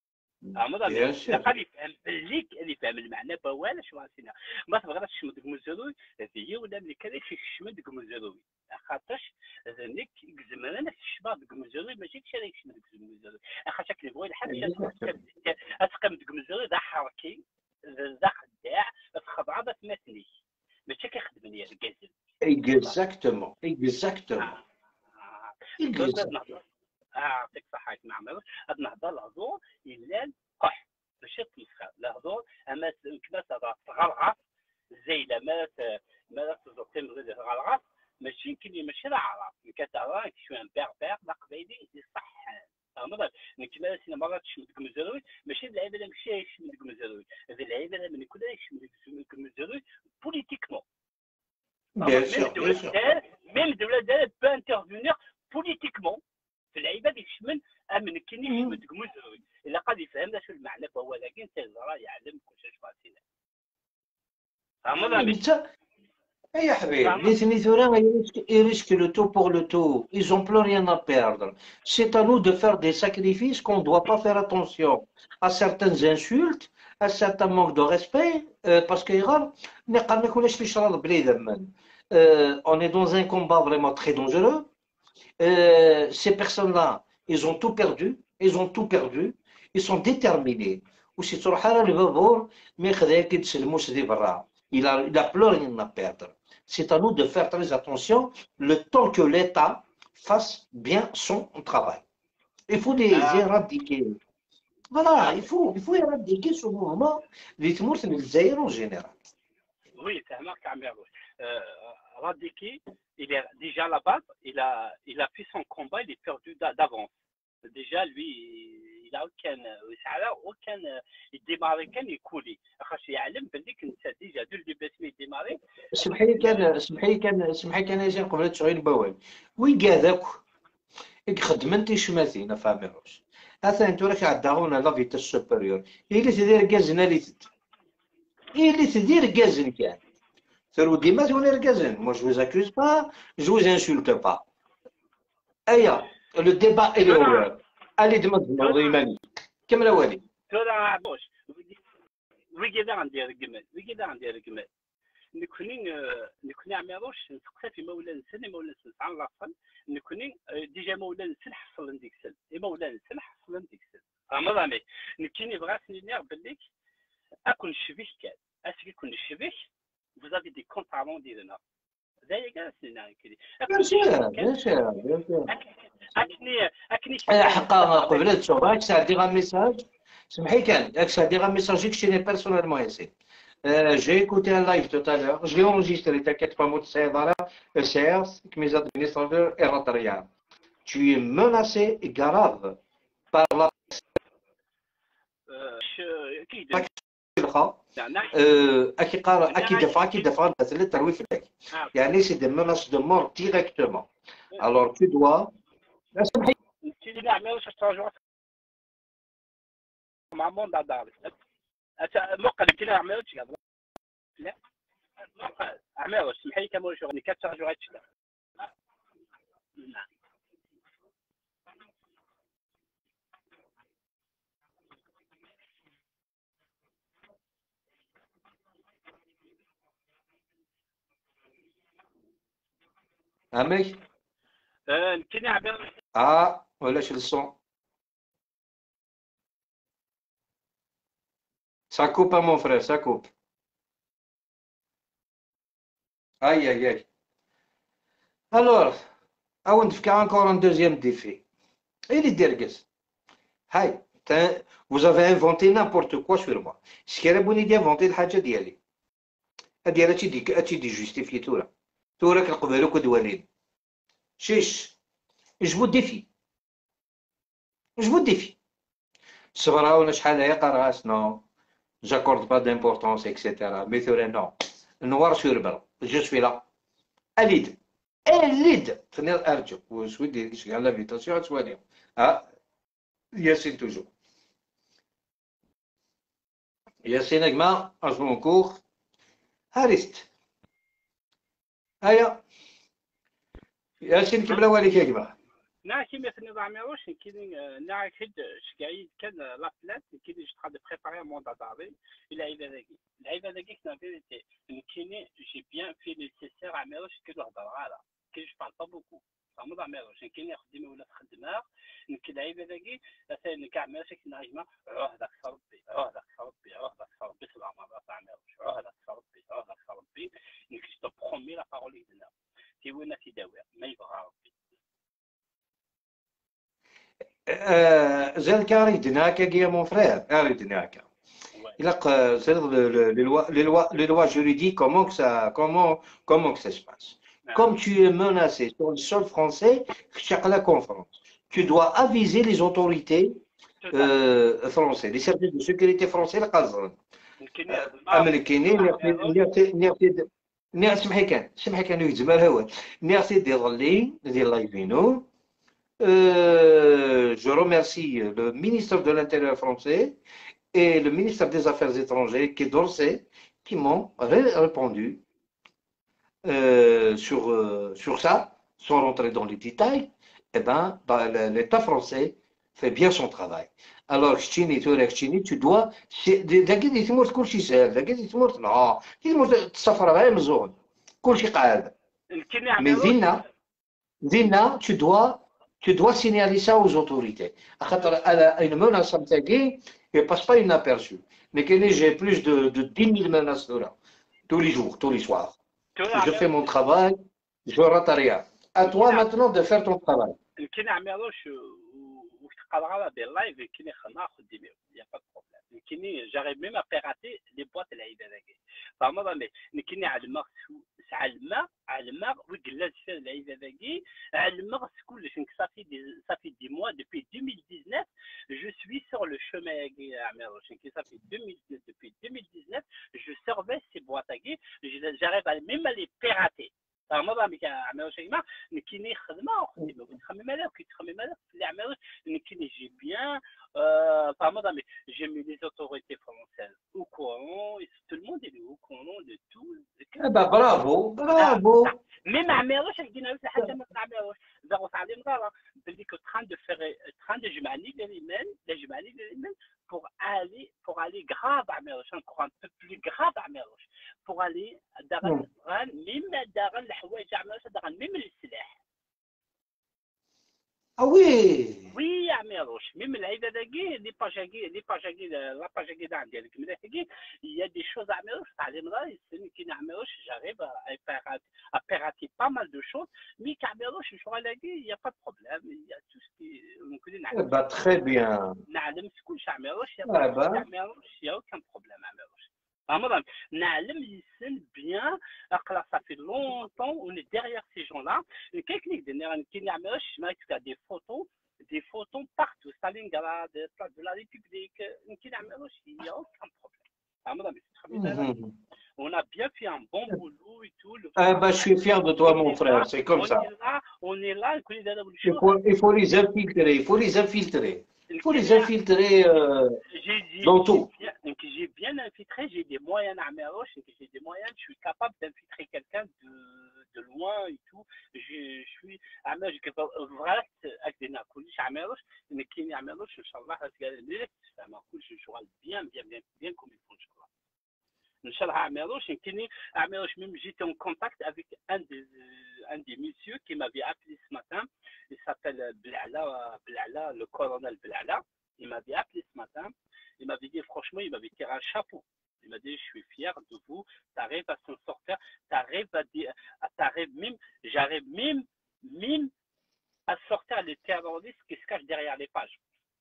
عمرها Bien لا sûr. قال يفهم اللي اللي فهم المعنى بوالا شو غاسينا ما تبغاش تشمد كمزروي هي ولا ملي كان في الشمد كمزروي خاطرش ذنك زمان الشباب كمزروي ماشي كشري يشمد كمزروي خاطر كي بغي الحال اتقم كمزروي ذا حركي ذا خداع تخضع بس مثني ماشي كيخدم ليا الكازل Exactement. Exactement. Exactement. يعطيك صحة معمر هاد نهضر الهضور إلا قح باش تمسخر الهضور أما كما تغلغط زي لما ما تزور تمغي تغلغط ماشي كلي ماشي العرب كتعرف شويه بيغ لا قبيلي يصح مثلا كما سينا مرات تشمد كمزروي ماشي اللعيبه اللي ماشي يشمد كمزروي هذه اللعيبه اللي من كل يشمد كمزروي بوليتيكمون Bien sûr, bien sûr. ميم الدوله دارت با انترفينير بوليتيكمون في اللعيبه اللي يشمل امن كاين يشمد كمزروي الا قد يفهم شو المعنى فهو لكن تزرع يعلم كل شيء فاسينا Eh ya حبيبي les Tunisiens ils risquent le tout pour le tout, ils ont plus rien à perdre. C'est à nous de faire des sacrifices qu'on ne doit pas faire attention à certaines insultes, à certains manques de respect euh, parce que euh, on est dans un combat vraiment très dangereux. Euh, ces personnes-là, ils ont tout perdu, ils ont tout perdu, ils sont déterminés. وشي تروح على البابور ما يخداك يتسلموش دي برا. Il a, il a plus rien à perdre. C'est à nous de faire très attention le temps que l'État fasse bien son travail. Il faut les ah. éradiquer. Voilà, il faut, il faut éradiquer ce mouvement des Tmours et des Zaïre en général. Oui, c'est un marque à euh, éradiquer, il est déjà à la base, il a, il a fait son combat, il est perdu d'avance. Déjà, lui, il a aucun, aucun, il démarre كان يكولي خاص يعلم باللي كنت ديجا دو الديباس مي ديماري سمحي لي كان سمحي لي كان سمحي كان يجي قبل تشغيل بوال وي كاع خدمتي شماتينا فاميروش اثا انتو راك عداونا لا فيتاس سوبيريور اللي تدير كازنا اللي تد اللي تدير كازن كان ثرو ديما توني كازن مو جو زاكوز با جو انسولت با ايا لو ديبا اي لو اللي دمر ضيماني كمل والي ترى بوش وي كذا عندي رقمات وي كذا عندي رقمات نكونين نكوني عميروش نسقسا في مولا نسن مولا نسن على الاصل نكوني ديجا مولا نسن حصل عندك سن اي مولا نسن حصل عندك سن اما مي نكيني بغات نير بالليك اكون شبيه كان اسكي كون شبيه vous avez des comptes à rendre ديالنا زي كاع سنين كذي بيان سور بيان سور بيان سور اكني اكني حقا قبل تشوف هاك ساعه دير ان ميساج سمحي كان هاك ساعه دير ان ميساج كشتيني بيرسونيلمون ياسين j'ai écouté un live tout à l'heure, je l'ai enregistré, t'inquiète pas, moi, c'est dans la S R, mes administrateurs érythréens. Tu es menacé grave par la أكيد قال أكيد دفع أكيد دفع بس اللي تروي فيك يعني c'est des menaces de mort directement. Alors tu dois. سمحي. Tu dis la même chose مع مون دار. موقع اللي كنا عملوا شي لا عملوا سمحي كمل شغل كثر جوعت شي عمي كنا عملوا اه ولاش الصون Ça coupe, mon frère, ça coupe. Aïe, aïe, aïe. Alors, on va encore un deuxième défi. Et les dergues. Hey, vous avez inventé n'importe quoi sur moi. Ce qui est bon, c'est d'inventer le hadja diali. Diali, tu dis, tu dis justifier tout là. Tout là, que vous avez douané. Chiche, je vous défie. Je vous défie. C'est vrai, on a chhalé qaras, non. J'accorde pas d'importance, et cetera. Mais non, noir sur blanc, je suis là. Alid, Alid, tenez l'argent. Vous souhaitez que je gagne l'invitation à soigner. Ah, Yassine toujours. Yassine Agma, à son cours. Harist. Aya. Yassine Kibla Walik Agma. نعم كيما في النظام واش كاين نعم كيد شكايد كان لا بلات كاين جو ترا دو بريباري ان موندا داري اللعيبه ذاكي اللعيبه ذاكي كنا فيريتي كاين جي بيان في نيسيسير عماروش كي نهضر على كي جو بارل با بوكو فما عماروش كاين يخدم ولا خدمه كاين اللعيبه ذاكي مثلا كاع عماروش كنا نجمع روح داك ربي روح داك ربي روح داك ربي سبع مرات عماروش روح داك ربي روح داك ربي كي تو برومي لا بارول لنا تي وين تيداوي ما يبغى ربي زال كاريدنا كي mon frère كاريدنا كا il a c'est les lois les lois les lois juridiques comment que ça comment comment que ça se passe comme tu es menacé sur le sol français chaque la conférence tu dois aviser les autorités euh, français les services de sécurité français القازرين امريكيين نيرتي نيرتي نيرتي سمحي كان سمحي كان يجمع الهواء نيرتي دي ظلي ديال لايفينو. Euh, je remercie le ministre de l'Intérieur français et le ministre des Affaires étrangères, qui est d'Orsay, qui m'ont répondu euh, sur, euh, sur ça, sans rentrer dans les détails. Eh ben, bah, l'État français fait bien son travail. Alors, Chini, tu dois. D'abord, il faut que tu sais. D'abord, il faut que tu non. Il faut que tu saches la même zone. Tout ce qui est mais Zina, Zina, tu dois. Tu dois signaler ça aux autorités. Une menace comme ça, elle ne passe pas inaperçue. Mais j'ai plus de, de dix mille menaces de là, tous les jours, tous les soirs. Je fais mon travail, je ne rate rien. À toi maintenant de faire ton travail. J'arrive même à pirater les boîtes à l'Aïda-Dagui. Par moi, mais كني على المغ على المغ على المغ وجلس في العيد-Dagui على المغ كلش ça fait des ça fait des mois depuis deux mille dix-neuf je suis sur le chemin ça fait deux mille depuis deux mille dix-neuf je surveille ces boîtes à guy j'arrive à même à les pirater. فما بقى عملوا شيء ما كيني خدمه تخمم عليه كيتخمم عليه اللي عملوا كيني جي بيان فما بقى j'ai mis les autorités françaises au courant et tout le monde est au courant de tout. Eh ben bravo bravo. même ما عملوش لقينا حتى ما عملوش زعما تعليم غلط بدي كنت train de faire train de جمعني لليمن لجمعني لليمن pour aller pour aller grave عملوش encore un peu plus grave عملوش pour aller دارن même دارن الحوايج عملوش دارن même السلاح. Ah oui. Oui, عملوش même العيد-Dagui les pajagui les pajagui la pajagui عندي هذيك الملاحقي il y a des choses عملوش تعليم غلط كي نعملوش j'arrive à à pirater pas mal de choses mais كعملوش شغل il y a pas de problème il y a tout ce qui ممكن نعمل. Bah très bien. نعلم كلش عملوش il y a pas عملوش il y a aucun problème عملوش. Ramadan, Na'alem Yissen bien, ça fait longtemps, on est derrière ces gens-là. Et quelqu'un qui a des photos, des photos partout, Stalingrad, place de la République, il n'y a aucun problème. Ramadan, c'est très bien. On a bien fait un bon boulot et tout. Ah bah, je suis fier de toi, mon frère, c'est comme ça. On est là, on est là. Il faut, il faut les infiltrer, il faut les infiltrer. Il faut les infiltrer euh, dans tout. Donc j'ai bien infiltré, j'ai des moyens à Améroche, j'ai des moyens, je suis capable d'infiltrer quelqu'un de, de loin et tout. Je, je suis Améroche, je suis capable avec des nakoulish Améroche, mais qui est Améroche, Inch'Allah, je suis bien, bien, bien, bien comme il faut, Inch'Allah. Inch'Allah, Améroche, Améroche, même j'étais en contact avec un des, un des messieurs qui m'avait appelé ce matin. Il s'appelle Blala, Blala, le colonel Blala. Il m'avait appelé ce matin. Il m'avait dit, franchement, il m'avait tiré un chapeau. Il m'a dit, je suis fier de vous. Tu arrives à s'en sortir. Tu arrives à dire, t'arrives même, j'arrive même, même à sortir les terroristes qui se cachent derrière les pages.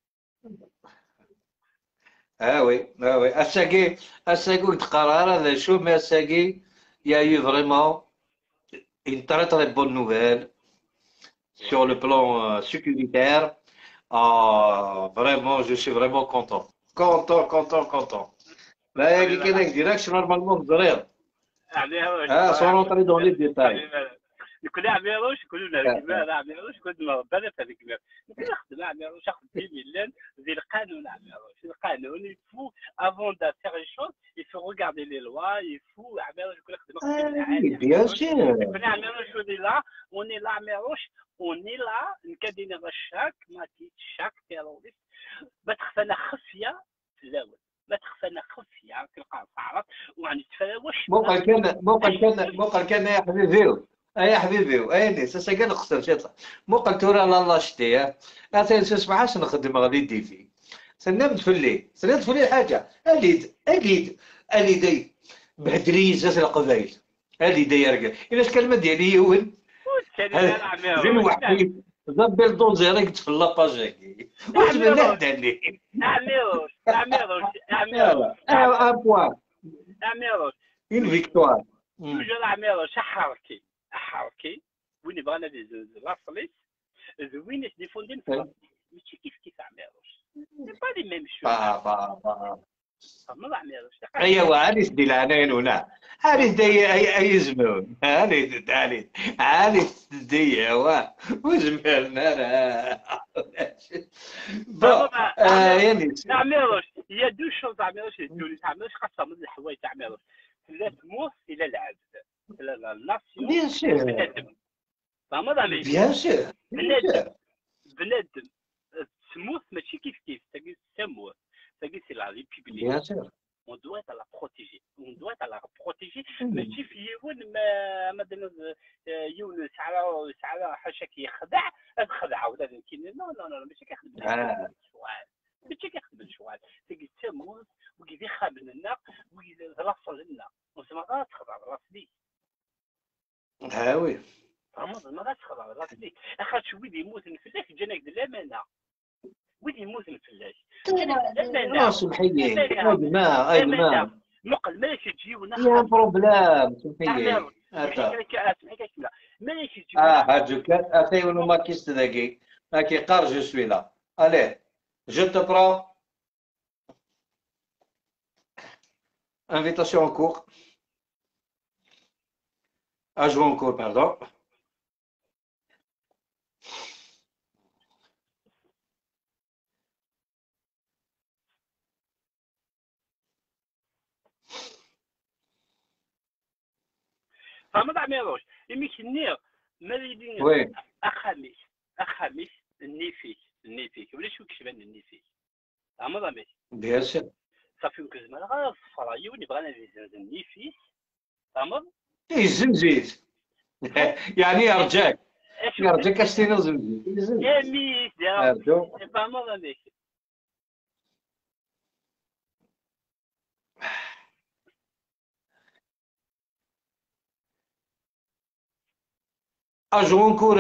Ah oui, ah oui. À Sagui, à Sagui, mais à Sagui, il y a eu vraiment une très très bonne nouvelle sur le plan euh, sécuritaire. Ah, vraiment, je suis vraiment content. Content, content, content. Mais il y a des directs normalement de rire. Ah, sans rentrer dans les détails. كل عميروش يقولوا لنا الجماعه عميروش كنا ربنا في هذيك الجماعه نخدم عميروش اخذ deux مليون زي القانون عميروش القانون il faut avant de faire les choses il faut regarder les lois il faut عميروش يقول لك bien sûr كنا عميروش on est là on est là عميروش اوني لا نكادين الشاك ما تيتشاك تيروريست ما تخفانا خفيه في الاول ما تخفانا خفيه تلقى صعرات وغنتفالا واش موقع كان موقع كان موقع كان يا حبيبي يا حبيبي اي نيس اش قال خسر شي موقع تورا لا شتي اتا تسمعش نخدم غادي دي في سنمت في الليل سنمت في الليل حاجه اليد اليد اليدي بهدري زاز القبايل اليدي يا رجال الا الكلمه ديالي يون زين واحد ضبي الدونزيريكت في لاباج هكي واش بلا دالي عميروش عميروش عميروش ان بوان عميروش اون فيكتوار توجور عميروش احركي احركي وين بغانا لاصليس وين ديفوندي ماشي كيف كيف عميروش سي با لي ميم شو با با با ما عميروش ايوا عريس ديال العناين هنا عريس دي اي زمون عريس عريس عريس دي وا وزمرنا با يعني عميروش يا دو شوز عميروش تولي عميروش خاصه من الحوايج عميروش لا تموت الى العبد لا الناسيون بيان سور بنادم فهمت بيان سور بنادم بنادم تموت ماشي كيف كيف تاكي تموت تاكي سي لا لي بيبليك بيان سور on doit être à la protéger on doit être à la protéger ماشي في يون ما مثلا يون ساعه ساعه حاشا كيخدع الخدعه ولا يمكن لا لا لا ماشي كيخدم الشوال ماشي كيخدم الشوال تاكي تموت وكيدي خاب لنا وكيدي راسل لنا وزعما غاتخضع راسلي ها وي فهمت ما غاتخضع راسلي اخاطش ويلي يموت نفلاك جانك د الامانه وين يموت الفلاش لا سمحيين اجماع اجماع مقل ماشي تجيونا يا بروبلام سمحيين هذا ماشي تجيو اه هاجوك اتاي ونو ما كيست ذاكي هاكي قار جو سوي لا الي جو te prends invitation en cours à jouer en cours pardon فما عميروش يميك النير ما يدين وي اخاميس اخاميس النيفيك النيفيك ولا شو كشبان النيفيك فما ضامي بيان سور صافي وكزمان غا فرايون بغانا نزيد النيفيك فما اي زمزيت يعني يرجاك يرجاك اشتينا زمزيت يا ميس يا فما ضامي اجونكور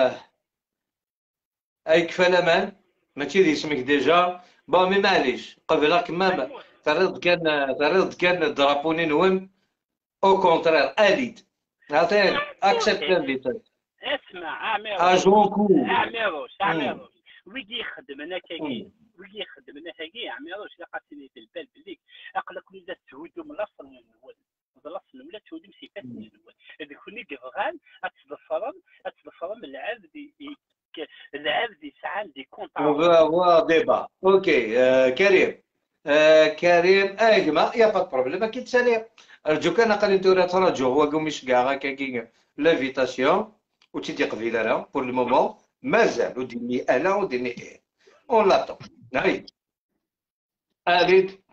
اي كفى الامان ماشي دي اسمك ديجا با مي معليش قبل كما تعرض كان تعرض كان درابوني نون او كونترير اليد عطيني اكسبت لانفيتاسيون اسمع عميروش اجونكور عميروش عميروش ويجي يخدم هنا كاين ويجي يخدم هنا كاين عميروش لا قاتلني في البال بليك اقلك كل تهودوا من الاصل من الاول خلاص ولا تودم سيفات من الاول اذا كوني كفغان اتظفرن اتظفرن العبد العبد يسعى دي كونت on veut avoir débat ok كريم كريم اجمع يا با بروبليم اكيد سالي ارجوك انا قال انتو تراجعوا هو قوم مش كاع كاين لافيتاسيون وتيدي قبيله لا بور لو مومون مازال وديني انا وديني ايه اون لاتون ناري اريد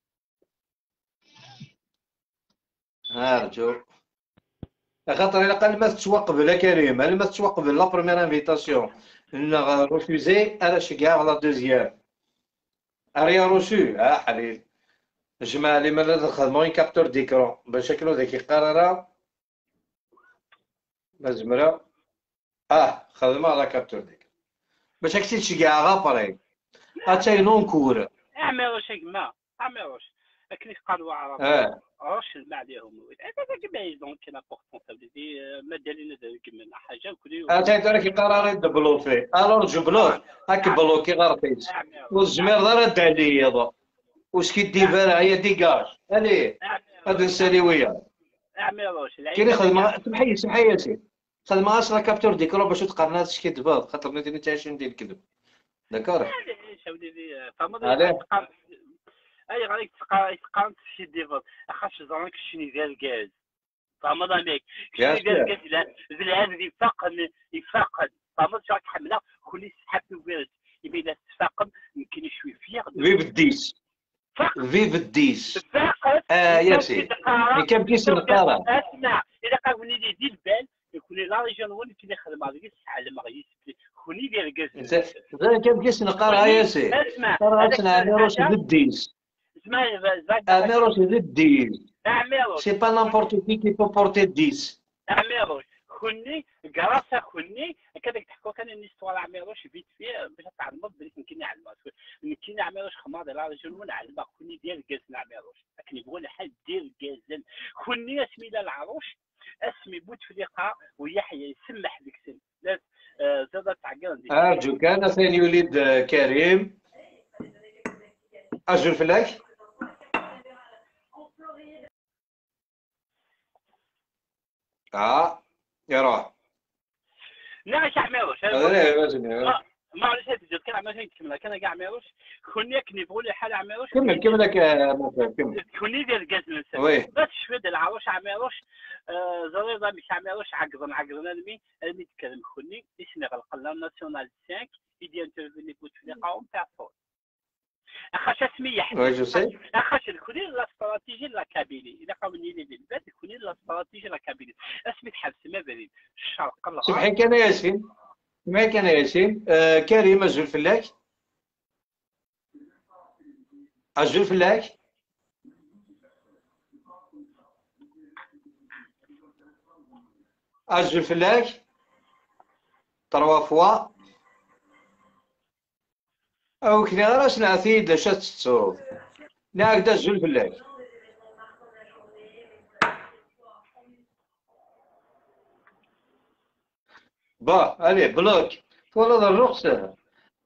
ارجو خاطر الا قال ما تسوق بلا كريم انا ما تسوق بلا بروميير انفيتاسيون انا ريفوزي انا شكاع لا دوزيام اريا روسو اه حليل جماعه اللي مالا نخدمو كابتور ديكرون باش شكلو ذاك القراره لازمرا اه خدمه على كابتور ديك باش هكتي تشكاع غابري اتاي نونكور اعملوش كما اعملوش كيف قالوا عرب اه راش الماء عليهم هذا كما يزون كاين امبورطونسابيلتي ما دالينا كما حاجه وكل اتاي دارك القرار يدبلوفي الور جبلوه هاك بلوكي غرفيس والزمير دار الدالي يضا واش كيدي فارع هي ديكاج الي هذا الساليويه اعملوش كاين خدمه سمحي سمحي يا سيدي خدمه اصلا كابتور ديكرو باش تقارن هذا الشيء كيدباض خاطر بغيتي نتعايش ندير الكذب داكور اي غادي تقارن شي ديفول اخاش زرانك شني ديال الغاز فهمت عليك شني ديال الغاز العدد يفقد يفقد فهمت شراك حمله خلي سحاب توفيرت يبقى اذا تفاقم يمكن شوي فيغ فيف الديس فيف الديس فاقت اه ياسين مي كان كيس نقرا اسمع اذا قاوني لي دي البال يكون لا ريجون ولي كي نخدم هذيك الساعه لما غيسبلي خوني ديال الكاز زين كان كيس نقرا ياسين اسمع ترى اسمع اميروس الديس اسمع اميروس الديس اميروس سي با نامبورت كي كي بو بورتي ديس اميروس خوني كراسه خوني كذاك تحكوا كان نيستوار عميروش فيت فيه باش تعلموا بلي يمكن نعلمها يمكن عميروش خمار ديال رجل ونعلمها خوني ديال كازن عميروش لكن يبغوا لحد ديال كازن خوني اسمي لا العروش اسمي بوتفليقه ويحيى يسمح ديك السن زاد تعقل ارجو كان ثاني يولد كريم اجل فلاك اه يروح لا كاع عميروش هذا ما عرفتش هاد الجد كان عميروش نكملها كان كاع عميروش خوني كنبغوا لي حال عميروش كمل كمل كمل خوني ديال كاز وي بس شويه ديال العروش عميروش زريضه مش عميروش عقرن عقرن المي المي يتكلم خوني اسمي غلق لا ناسيونال خمسة يدي انترفيني بوتفليقه اون بيرسون اخاش اسمي يحدث اخاش الكوني لا استراتيجي لا كابيني اذا قاولني لي بالبات الكوني لا استراتيجي لا كابيني اسمي تحبس ما بريد الشرق الغرب سمحي كان ياسين سمحي كان ياسين آه كريم اجل فلاك اجل فلاك اجل فلاك تروا فوا او كنا غير سنعثيد لاش تتصوف ناك دا زول فلاك با علي بلوك ولا الرخصة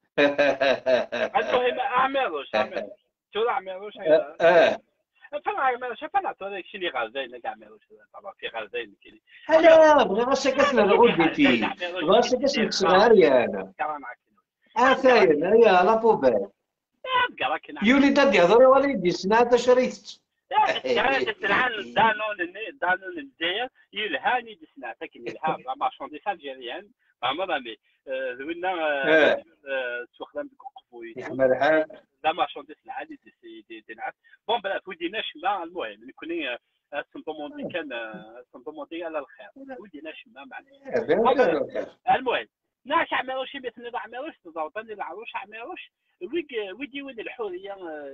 المهم اعملوش اعملوش شو اعملوش اه فانا عملوش فانا توريك شنو غازين كاع عملوش طبعا في غازين كاين لا بغي راسك كسنا الغد في راسك كسنا صغار يا انا اثاين يا لا بوبال يولي داد يهضر والدي سنة شريت كانت السلعان دانون دانون الجزائر يلهاني دسنا لكن يلها لا مارشانديس الجيريان فما رامي ذوينا سوق لام قفوي يحمل الحال لا مارشانديس العادي دي دينعس بون بلا ودينا شما المهم نكوني سنطوموندي كان سنطوموندي على الخير ودينا شما معنا المهم ناش عمروش مثل عمروش تضربني العروش عمروش ويجي ويجي ولد الحوريه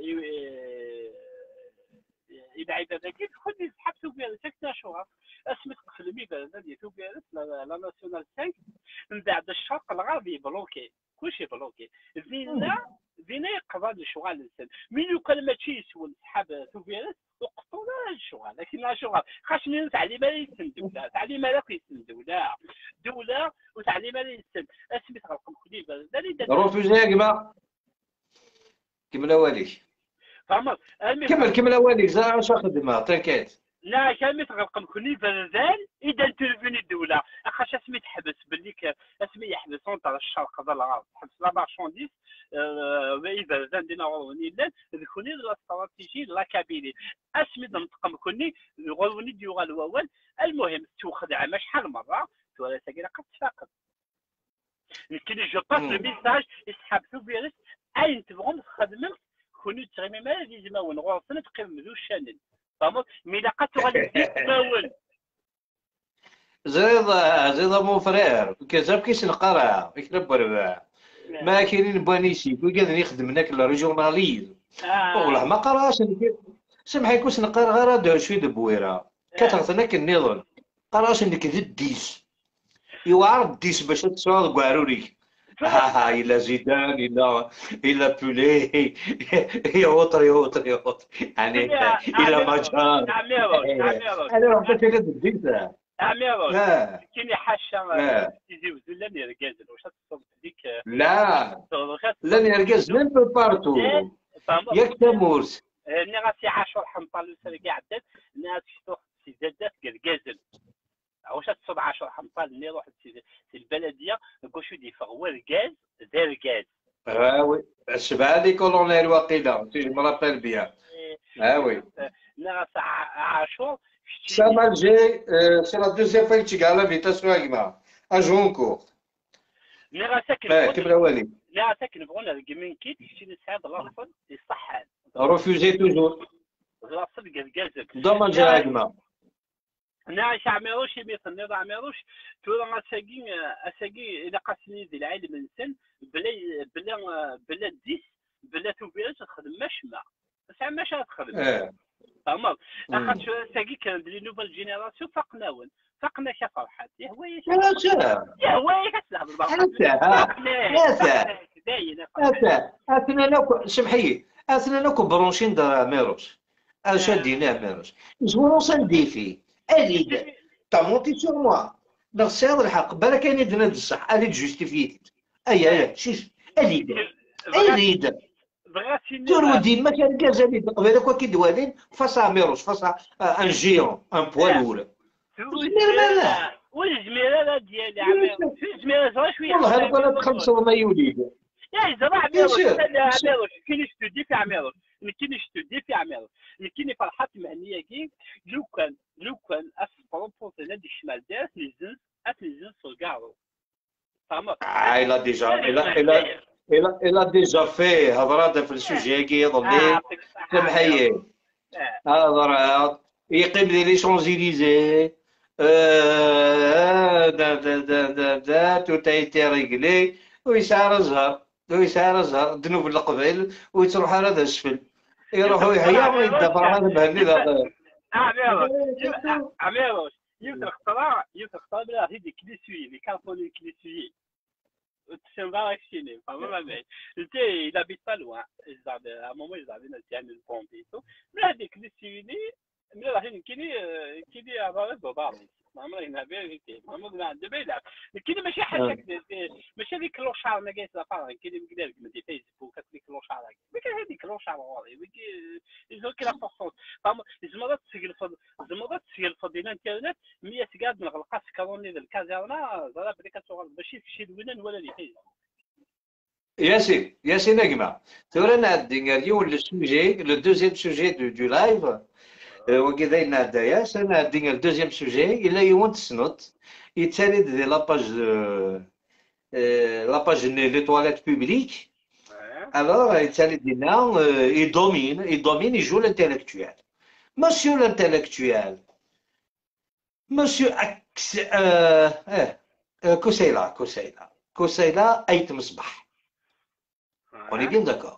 إذا عيد ذاك خذ سحب توبيرس ستة شهور اسمت قفلمي بلدي توبيرس لا ناسيونال خمسة من بعد الشرق الغربي بلوكي كلشي بلوكي فينا فينا يقضى الشغل الانسان من كان ماشي يسول سحب توبيرس وقطوا لا الشغل لكن لا شغل خاصني تعليم لا يسن دوله تعليم لا يسن دوله دوله وتعليم لا يسن اسمت غلقم خدي بلدي روفوجي يا جماعه كمل اوليك فهمت كمل كمل اوليك زعما واش خدمه تنكيت لا كلمة رقم كوني بلدان إذا تلفني الدولة أخاش اسمي تحبس باللي اسمي يحبس تاع الشرق هذا الغرب تحبس لا مارشانديس وإذا بلدان دينا غروني لان كوني لا استراتيجي لا كابيني اسمي نطقم كوني غروني ديوغا الأول المهم تاخذ عام شحال مرة ولا تلقى قد تفاقد لكن جو باس لو ميساج يسحب فيروس أين تبغون تخدموا كوني تغيمي ما لازم ما ونغور سنة تقيم ذو شانل فهمت مي لقد تغادي تتناول زيد زيد مون فرير كذاب كيس نقرا يكتب بربع ما كاينين بانيسي كي قادر يخدم هناك لا ريجوناليز والله ما قراش سمحي كوس نقرا غير هذا شويه دبويره كتغث هناك النظام قراش انك الديس يوعر الديس باش تصاوب كاعروري ها ها إلى زيدان إلى إلى بولي يوطر يوطر يوطر يعني إلى مجان أنا رحت في هذا الدين عميروش كيني حاشا تيزيو زلان يركز واش تصوب ديك لا لن يركز من بارتو ياك تمورس ني غاسي عاشور حنطال سرقي عدات ناس شتو سي زادات كركازل واش تصوب عاشور حنطال اللي روح في البلديه نقول شو ديفا هو الغاز دار الغاز اه وي الشبعه لي كولونيل واقيلا تي مرابيل بيان اه وي ناس عاشور سامال جي سي لا دوزيام فوا كي تيغالا فيتاس واغما اجونكو ملي راه ساكن اه كمل ولي. ملي راه ساكن بغون الكمين كيت شي نسعد الرفض يصحان رفوجي توجور. الرفض كازازك دوماج هاكما. نعيش عميروش يبيت النظام عميروش تورا اساكي اساكي الا قاسني ديال العلم الانسان بلا بلا بلا ديس بلا توبيرات تخدم ماشما بس ماشي تخدم اه. فهمت اخاطش اساكي كان لي نوفال جينيراسيون فاقناون فاقنا شي فرحات يا هوايه يا سلام. يا هوايه كتلعب البركه يا سلام. أتا أتنا ناكو سمحي أتنا ناكو برونشين دار ميروس أشادينا ميروس زورو سنديفي أريد تمونتي سور موا نغسل الحق بالك كاين دنا بصح أريد جوستيفيت أي أي شيش أريد أريد تورو ديما كان كازالي قبيله كوا كيدوالين فاس ميروس فاس ان جيون ان بوالور زمير مالا والجميله ديالي عميروس الجميله صغيره شويه والله هذوك انا تخلصوا ما يوليد يا زرع عميروس عميروس كاين ستودي في عميروس كاين ستودي في عميروس كاين فرحات مهنيه كي لو كان لو كان اسبروبوز نادي الشمال دارت لي زنس ات لي زنس سوغارو فهمت اه الا ديجا الا الا الا الا ديجا فيه هضرات في السوجي كي يظل سمحي هضرات يقيم دي لي شونزيليزي دا دا دا دا دا تو ايتي ريغلي ويسعر الزهر ويسعر الزهر ذنوب القبيل ويتروح على هذا السفل يروحوا يحيا ويدفع هذا بهني ذا عميروس يوسف اختراع يوسف اختراع بلا هذيك كليسوي اللي كان فوني كليسوي تشمبارك شيني فما بعد انت il habite pas loin à un moment ils avaient une une pompe et tout mais هذيك كليسوي ملي رايحين كيني كيني عباره بابا ما عمري نبي ما عمري ما عندي بيلعب كيني ماشي حاجه ماشي هذيك كلوشار ما قايس لافار كيني مقدار كما دي فيسبوك هذيك كلوشار ما كان هذيك كلوشار والله يزو كي لا بورسون فهم زمرات تسجل زمرات تسجل في الانترنت مية قاعد نغلق سكروني ذا الكازيرنا زرا بلي كتشغل ماشي في شي دوينان ولا اللي حيز ياسين ياسين نجمة تورا نعدي اليوم السوجي لو دوزيام سوجي دو لايف وكذا ينادايا سنة دينا الدوزيام سوجي إلا يوانت سنوت يتسالي دي لاباج لاباج لي تواليت بوبليك alors يتسالي دينا يدومين يدومين يجو الانتلكتوال مسيو الانتلكتوال مسيو اكس اه كوسيلا كوسيلا كوسيلا ايت مصباح on est bien d'accord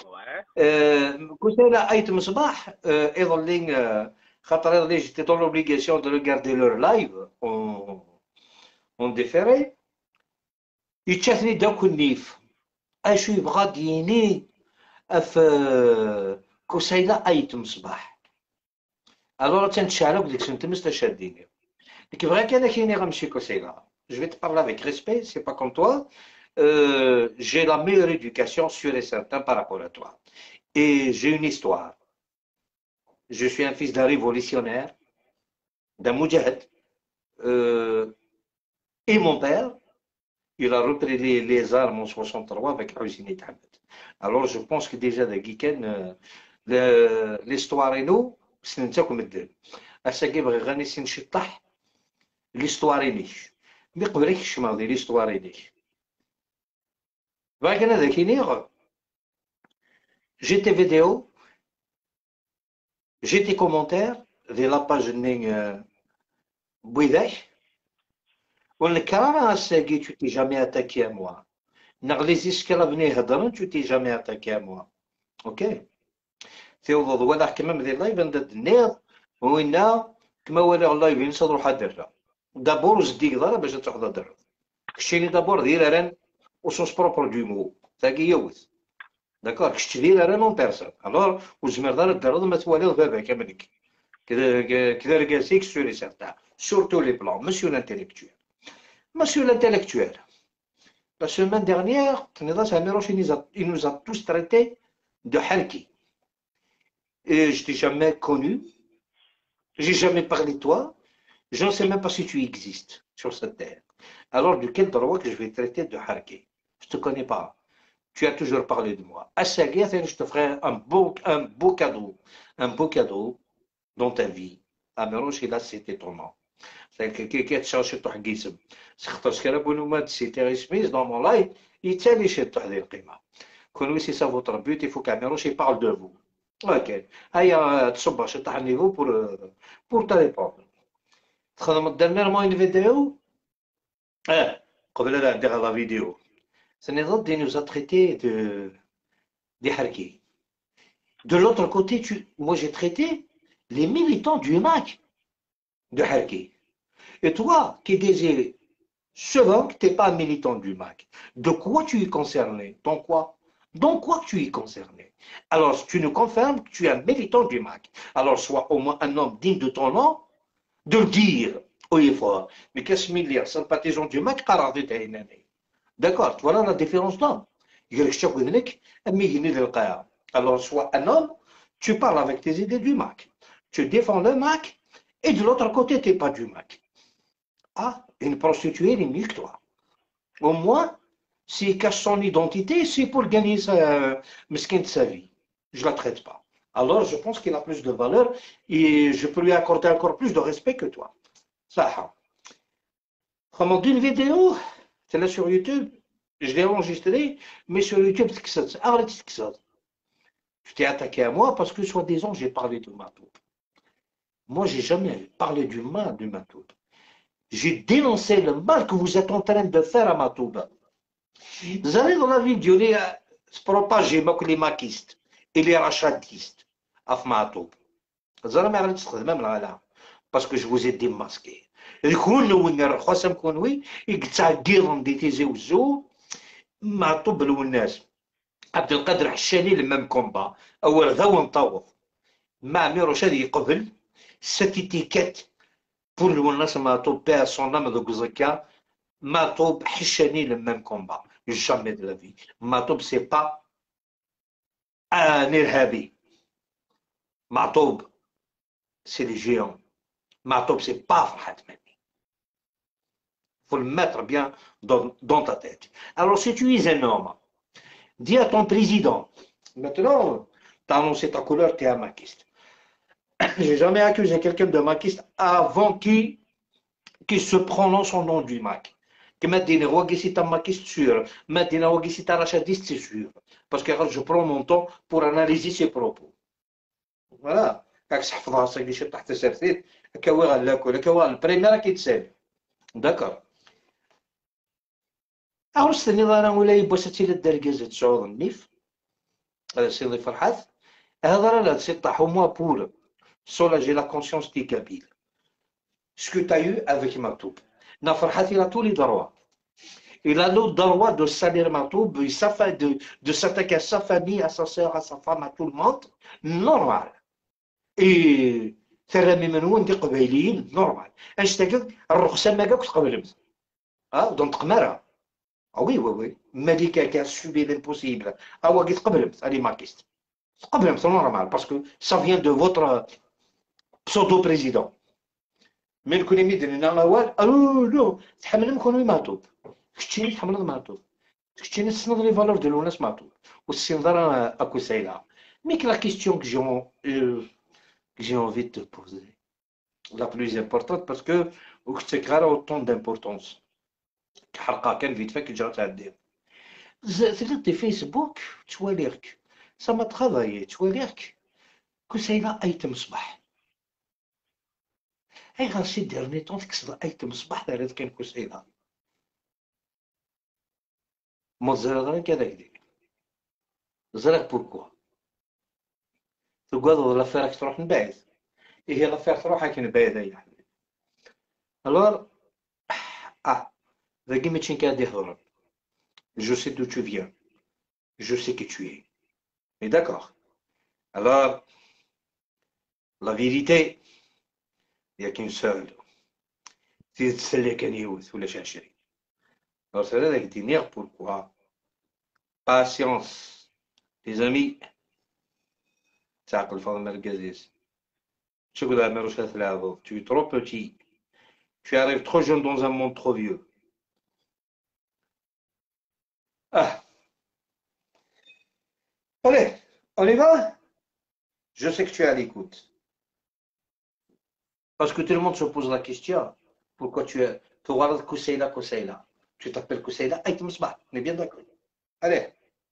كوسيلا ايت مصباح يظلين خاطر يظلين جيتي دون لوبليغاسيون دو ريغاردي لور لايف اون اون ديفيري يتشافني داك النيف اشو يبغى ديني في كوسيلا ايت مصباح الوغ تنتشعلوك ديك سنتمس تشاديني ديك فغا كان كايني غنمشي كوسيلا جو في تبارلا افيك ريسبي سي با كوم توا Euh, j'ai la meilleure éducation sûre et certain par rapport à toi. Et j'ai une histoire. Je suis un fils d'un révolutionnaire, d'un moudjahid. Euh, et mon père, il a repris les, les armes en soixante-trois avec Hussein Hamad. Alors je pense que déjà de Giken, euh, l'histoire est nous, c'est une chose comme elle dit. À ce qui est vrai, c'est l'histoire est niche. Mais pour les chemins de l'histoire est niche. ولكن هذا كينيغ جيتي فيديو جيتي كومونتير ديال لاباج ني بويداك ونكرر الساقي tu t'es jamais attaqué à moi نغلي زيسكلا بني هضرن tu t'es jamais attaqué à moi اوكي تيوض ولا كما مدير لايف ندد النيض وينا كما ولا اللايف ينصد روح درا دابور زديك ضرب باش تروح درا كشيني دابور ديال ران au sens propre du mot. C'est يوث. D'accord. كشتي راه نون بيرسون. Alors وزمر دار الدرا ما توالي بابا كاملك. كذا كذا ركاسيك سور لي سيرتا. Surtout les plans. Monsieur l'intellectuel. Monsieur l'intellectuel. La semaine dernière, il nous a tous traités de Harki. Et je t'ai jamais connu. J'ai jamais parlé de toi. Je ne sais même pas si tu existes sur cette terre. Alors, de quel droit que je vais traiter de Harki? Je ne te connais pas. Tu as toujours parlé de moi. À sa guerre, je te ferai un beau, un beau cadeau. Un beau cadeau dans ta vie. À Meroche, là, c'était ton nom. كي كيتشاو شي طوح كيسم خاطر كنقول لهم سي تيري سميث دون مون لايف يتالي شي طوح هذه القيمه كون وي سي سا فوتر بوت يفو كاميرو شي بارل دو فو اوكي هيا تصب شي طوح النيفو بور بور تا ريبوند تخدم ديرنييرمون اون فيديو اه قبل لا ندير لا فيديو سني ضد نوز تريتي دو دي حركي de l'autre côté tu moi j'ai traité les militants du M A C de Harki. Et toi, qui disais souvent que tu n'es pas un militant du M A C, de quoi tu es concerné? Dans quoi? Dans quoi tu es concerné? Alors, tu nous confirmes que tu es un militant du M A C. Alors, sois au moins un homme digne de ton nom, de le dire haut et fort. Mais qu'est-ce qu'il y a? Sympathisant du M A C, d'accord, voilà la différence d'homme. Alors, sois un homme, tu parles avec tes idées du M A C. Tu défends le M A C. Et de l'autre côté, tu n'es pas du M A C. Ah, une prostituée, elle est mieux que toi. Au moins, s'il cache son identité, c'est pour gagner sa, mesquine de sa vie. Je ne la traite pas. Alors, je pense qu'il a plus de valeur et je peux lui accorder encore plus de respect que toi. Ça. Comment d'une vidéo, c'est là sur YouTube, je l'ai enregistré, mais sur YouTube, c'est arrête ça. Je t'ai attaqué à moi parce que, soi-disant, j'ai parlé de Matoub. Moi, j'ai jamais parlé du mal de Matoub. J'ai dénoncé le mal que vous êtes en train de faire à Matoub. Vous allez dans la vidéo, se propager les maquistes et les rachadistes à Matoub. Vous allez me même là, parce que je vous ai démasqué. يكون الونار خاصهم كون وي يتعقيرهم دي تيزي وزو معطوب الوناس عبد القادر حشاني لمام كومبا اول غاو مطوف مع ميروش هذه قبل ساتيتيكات بور الوناس معطوب بها صونام دوك زكا معطوب حشاني لمام كومبا جامي دو لا في معطوب سي با ان ارهابي معطوب سي لي جيون معطوب سي با فرحات مني. Il faut le mettre bien dans, dans ta tête. Alors, si tu es un homme, dis à ton président, maintenant, tu as annoncé ta couleur, tu es un maquiste. Je n'ai jamais accusé quelqu'un de maquiste avant qu'il qu se prononce au nom du M A C. Que maintenant, si tu es un maquiste sûr, maintenant, si tu es un rachadiste, c'est sûr. Parce que je prends mon temps pour analyser ses propos. Voilà. D'accord. عرفت النظام ولا يبوساتي للدرجة تشعور النيف هذا سيدي فرحات هذا راه سي طاحو موا بور soulager la conscience des Kabyles. Ce que tu as eu avec Matoub. Na Farhat, il a tous les droits. Il a le droit de salir Matoub, de, de s'attaquer à sa famille, à sa soeur, à sa femme, à tout le monde. Normal. Et ترمي من وين دي قبيليين نورمال اش تاكل الرخصه ما كاكش قبل اه دونك قمره Ah oui, oui, oui. Malika qui a subi l'impossible. Ah oui, qui est elle est marquiste. C'est normal, parce que ça vient de votre pseudo-président. Mais le connaît de l'Nawal, ah non, c'est un qu'on est matou. Je suis un matou. Je suis un les valeurs de l'O N S matou. Aussi, on a à cause là. Mais la question que j'ai envie de te poser, la plus importante, parce que c'est autant d'importance. حلقه كان فيت فاك جرات عندي زرت فيسبوك تواليرك سما تخضاي تواليرك كسيلا ايتم صباح اي غاسي ديرني طون تكسر ايتم صباح دارت كان كسيلا ما زرا كذا كدير زرا بوركوا تقعد لا فيرك تروح من بعيد هي لا فير تروح كاين بعيد يا حبيبي الوغ اه ذاكي ماشي كادي يهضر je sais d'où tu viens je sais qui tu es mais d'accord alors la vérité il n'y a qu'une seule c'est celle qui est où ou la chercher alors c'est là que tu dis pourquoi patience les amis تعقل فاضل القزيز شكون هذا ماروش ثلاثة tu es trop petit tu arrives trop jeune dans un monde trop vieux. Ah. Allez, on y va? Je sais que tu es à l'écoute. Parce que tout le monde se pose la question. Pourquoi tu es... Tu Kousseila, Kousseila. Tu t'appelles Kousseila, Aït Msbah. On est bien d'accord. Allez.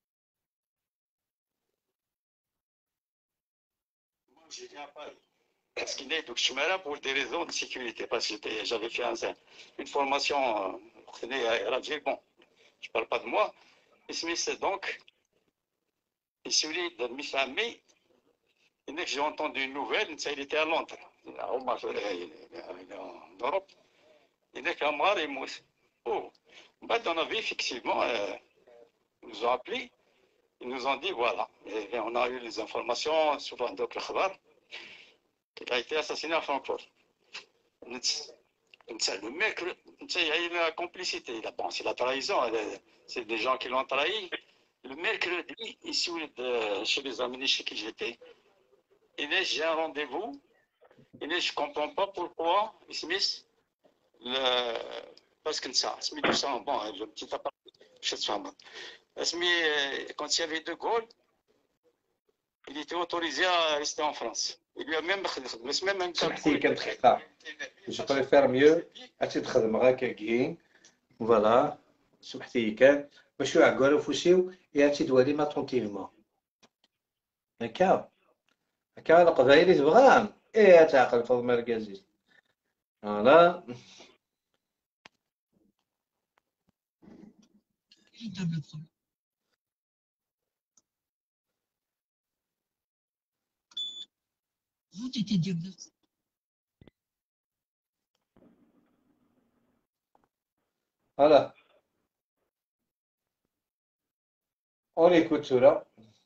Moi, je viens pas. Parce qu'il est, donc je suis là pour des raisons de sécurité. Parce que j'avais fait un, une formation à l'Algérie. Bon, je ne parle pas de moi. Et Smith, donc, il s'est de mi-famille. Et dès que j'ai entendu une nouvelle, il était à Londres. Il est en Europe. Et dès qu'à Mar et Mousse. Oh, bah, dans la vie, effectivement, euh, ils nous ont appelés. Ils nous ont dit, voilà. Et on a eu les informations sur le Khabar. Il a été assassiné à Francfort. Le mec, il y a eu la complicité. Il a pensé la trahison. C'est des gens qui l'ont trahi. Le mercredi, ici chez les amis chez qui j'étais, j'ai un rendez-vous. Je ne comprends pas pourquoi Smith, le, parce que ça, Smith, bon, le petit appareil, je sais pas. Smith, quand il y avait De Gaulle, il était autorisé à rester en France. Il lui a même même un cas. Je peux faire mieux. أتدخل معك كين. Voilà. سمحتي كان. باش يعقلوا فوسيو ياتي دوالي ما تونتيفمون. هكا. هكا القبائل تبغان. إيه تعقل فضل مركزي. Voilà. Vous étiez diagnostiqué. Voilà. On écoute cela.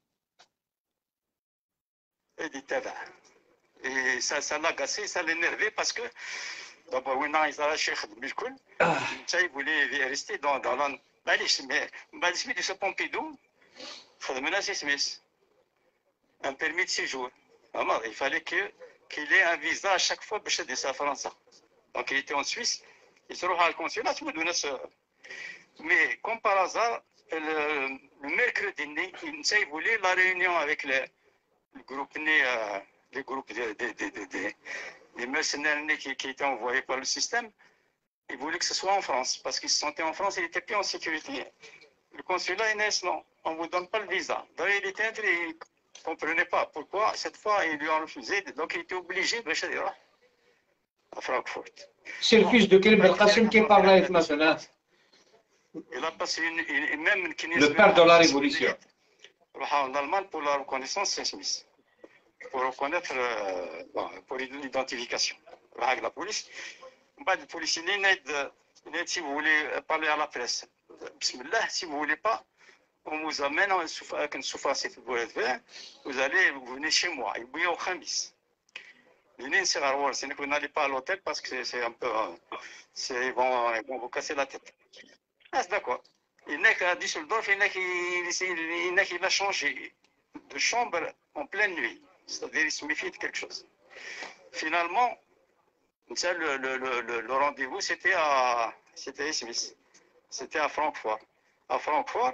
Et ça, ça l'a agacé, ça l'énervait parce que d'abord, oui, non, il a lâché Milkoul. Il voulait rester dans, dans l'an. Mais Smith, ce Pompidou, il a menacé Smith. Un permis de séjour. Il fallait que, qu'il ait un visa à chaque fois pour acheter sa France. Donc il était en Suisse, il se retrouve à le consulat, tout le monde ce... Mais comme par hasard, le, le mercredi, il voulait la réunion avec le, le groupe né, euh, les groupes des de, de, de, de, de mercenaires nés qui, qui étaient envoyés par le système. Il voulait que ce soit en France, parce qu'il se sentait en France, il n'était plus en sécurité. Le consulat, il dit non, on ne vous donne pas le visa. D'ailleurs, il était entré, il ne comprenait pas pourquoi. Cette fois, ils lui ont refusé, donc il était obligé de rester à Francfort. C'est le fils de quel Belkacem qui parle avec maintenant? Il a passé une, une, même une le père de la Révolution. En Allemagne pour la reconnaissance, c'est Smith. Pour reconnaître, euh, bon, pour l'identification. Avec la police. Le policier, il dit si vous voulez parler à la presse, Bismillah, si vous ne voulez pas, on vous amène avec une souffrance, vous allez, vous venez chez moi, il bouille au Khamis. Vous n'allez pas à l'hôtel parce que c'est un peu, ils vont, ils vont vous casser la tête. Ah, c'est d'accord. Il n'est qu'à Düsseldorf, il n'est qu'il a changé de chambre en pleine nuit. C'est-à-dire, il se méfie de quelque chose. Finalement, ça, le, le, le, le rendez-vous, c'était à, c'était Smith. C'était à Francfort. À Francfort,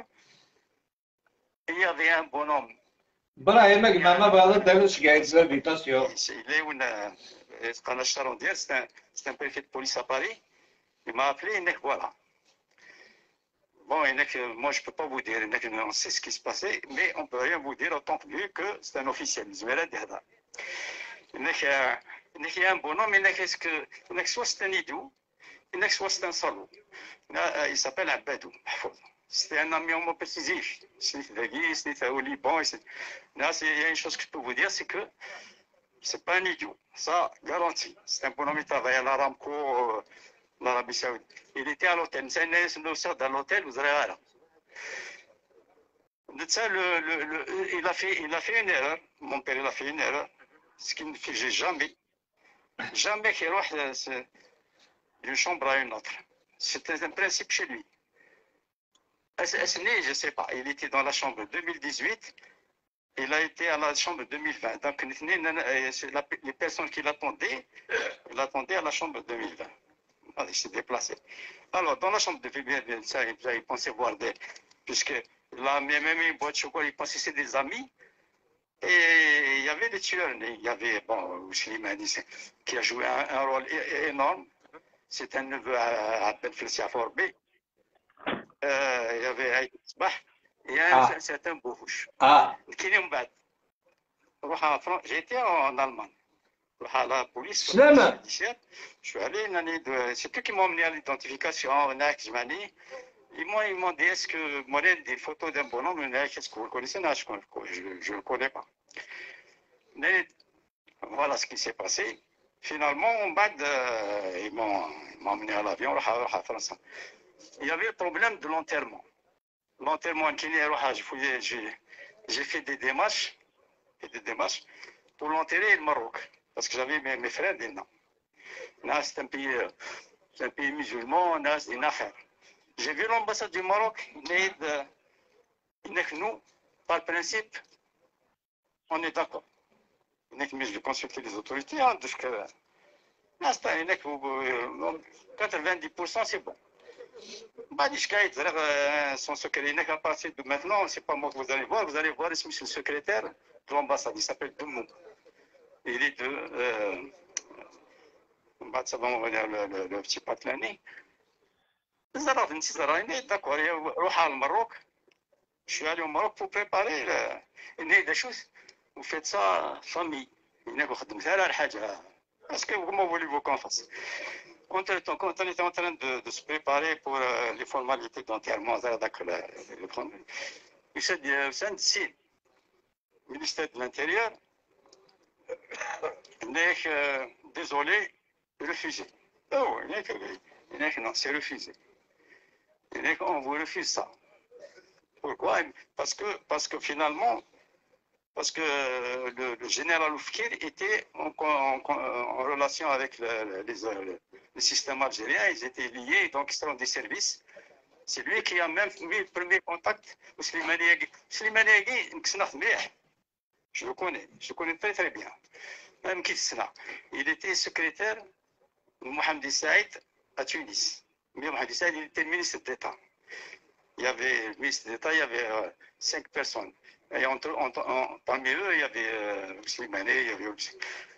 il y avait un bonhomme. Brahim, maman, va dans le قاعد زاد attention. Il est une, c'est un, c'est un préfet de police à Paris. Il m'a appelé, il dit voilà. Bon, il dit moi, je ne peux pas vous dire, il dit on sait ce qui se passait, mais on ne peut rien vous dire autant que c'est un officiel. Il dit il y a un bonhomme, il dit que soit c'est un idiot, il dit soit c'est un salaud. Il s'appelle un badou. C'était un ami homopétisif. C'était au Liban. Il y a une chose que je peux vous dire, c'est que ce n'est pas un idiot. Ça, garanti. C'est un bonhomme qui travaille à l'Aramco, l'Arabie Saoudite. Il était à l'hôtel. C'est un sort dans l'hôtel, vous allez là. Ça, le, le, le, il, a fait, il a fait une erreur. Mon père, il a fait une erreur. Ce qui ne fait jamais. Jamais qu'il roule d'une chambre à une autre. C'était un principe chez lui. Je ne sais pas. Il était dans la chambre deux mille dix-huit. Il a été à la chambre deux mille vingt. Donc, les personnes qui l'attendaient, il attendait à la chambre deux mille vingt. Il s'est déplacé. Alors, dans la chambre de deux mille vingt, il pensait voir des... Puisque là, même une boîte de chocolat, il pensait que c'est des amis. Et il y avait des tueurs. Il y avait, bon, Slimani qui a joué un, un rôle énorme. C'est un neveu à, à Ben Felsiafor B. Euh, il y avait Aïd Sbah et un Ah. certain Boufouche. Ah, J'ai été en Allemagne. À la police, Slama. judiciaire. Je suis allé une année de. C'est eux qui m'ont emmené à l'identification. Ils m'ont ils m'ont dit est-ce que moi des photos d'un bonhomme, est-ce que vous le connaissez? Non, je ne le connais pas. Mais voilà ce qui s'est passé. Finalement, euh, ils m'ont emmené à l'avion à France. Il y avait le problème de l'enterrement. L'enterrement, j'ai fait des démarches, des démarches pour l'enterrer au Maroc. Parce que j'avais mes, mes frères des noms. C'est un pays, c'est un pays musulman, c'est une affaire. J'ai vu l'ambassade du Maroc, mais nous, par principe, on est d'accord. Mais je vais consulter les autorités, hein, parce que quatre-vingt-dix pour cent c'est bon. Son secrétaire, à partir de maintenant, c'est pas moi que vous allez voir, vous allez voir le secrétaire de l'ambassade, il s'appelle Doumou. Il est de. Euh, ça va revenir le, le, le petit Patlani. D'accord, au Maroc. Je suis allé au Maroc pour préparer une chose. Vous faites ça famille. Parce que comment voulez-vous qu'on fasse? Quand on était en train de, de se préparer pour euh, les formalités d'enterrement, il s'est dit, c'est le ministère de l'Intérieur. Euh, désolé, refusé. Oh, non, c'est refusé. On vous refuse ça. Pourquoi? Parce que, parce que finalement, parce que le, le général Oufkir était en, en, en relation avec le, les, le, le système algérien, ils étaient liés, donc ils sont des services. C'est lui qui a même mis le premier contact au Slimani Yaghi. Slimani Yaghi, je le connais, je le connais très très bien. Même il était secrétaire de Mohamed Saïd à Tunis. Mais Mohamed Saïd, il était ministre d'État. Il y avait le ministre d'État, il y avait euh, cinq personnes. Et entre, entre, en, parmi eux, il y avait euh, Slimani, il y avait aussi.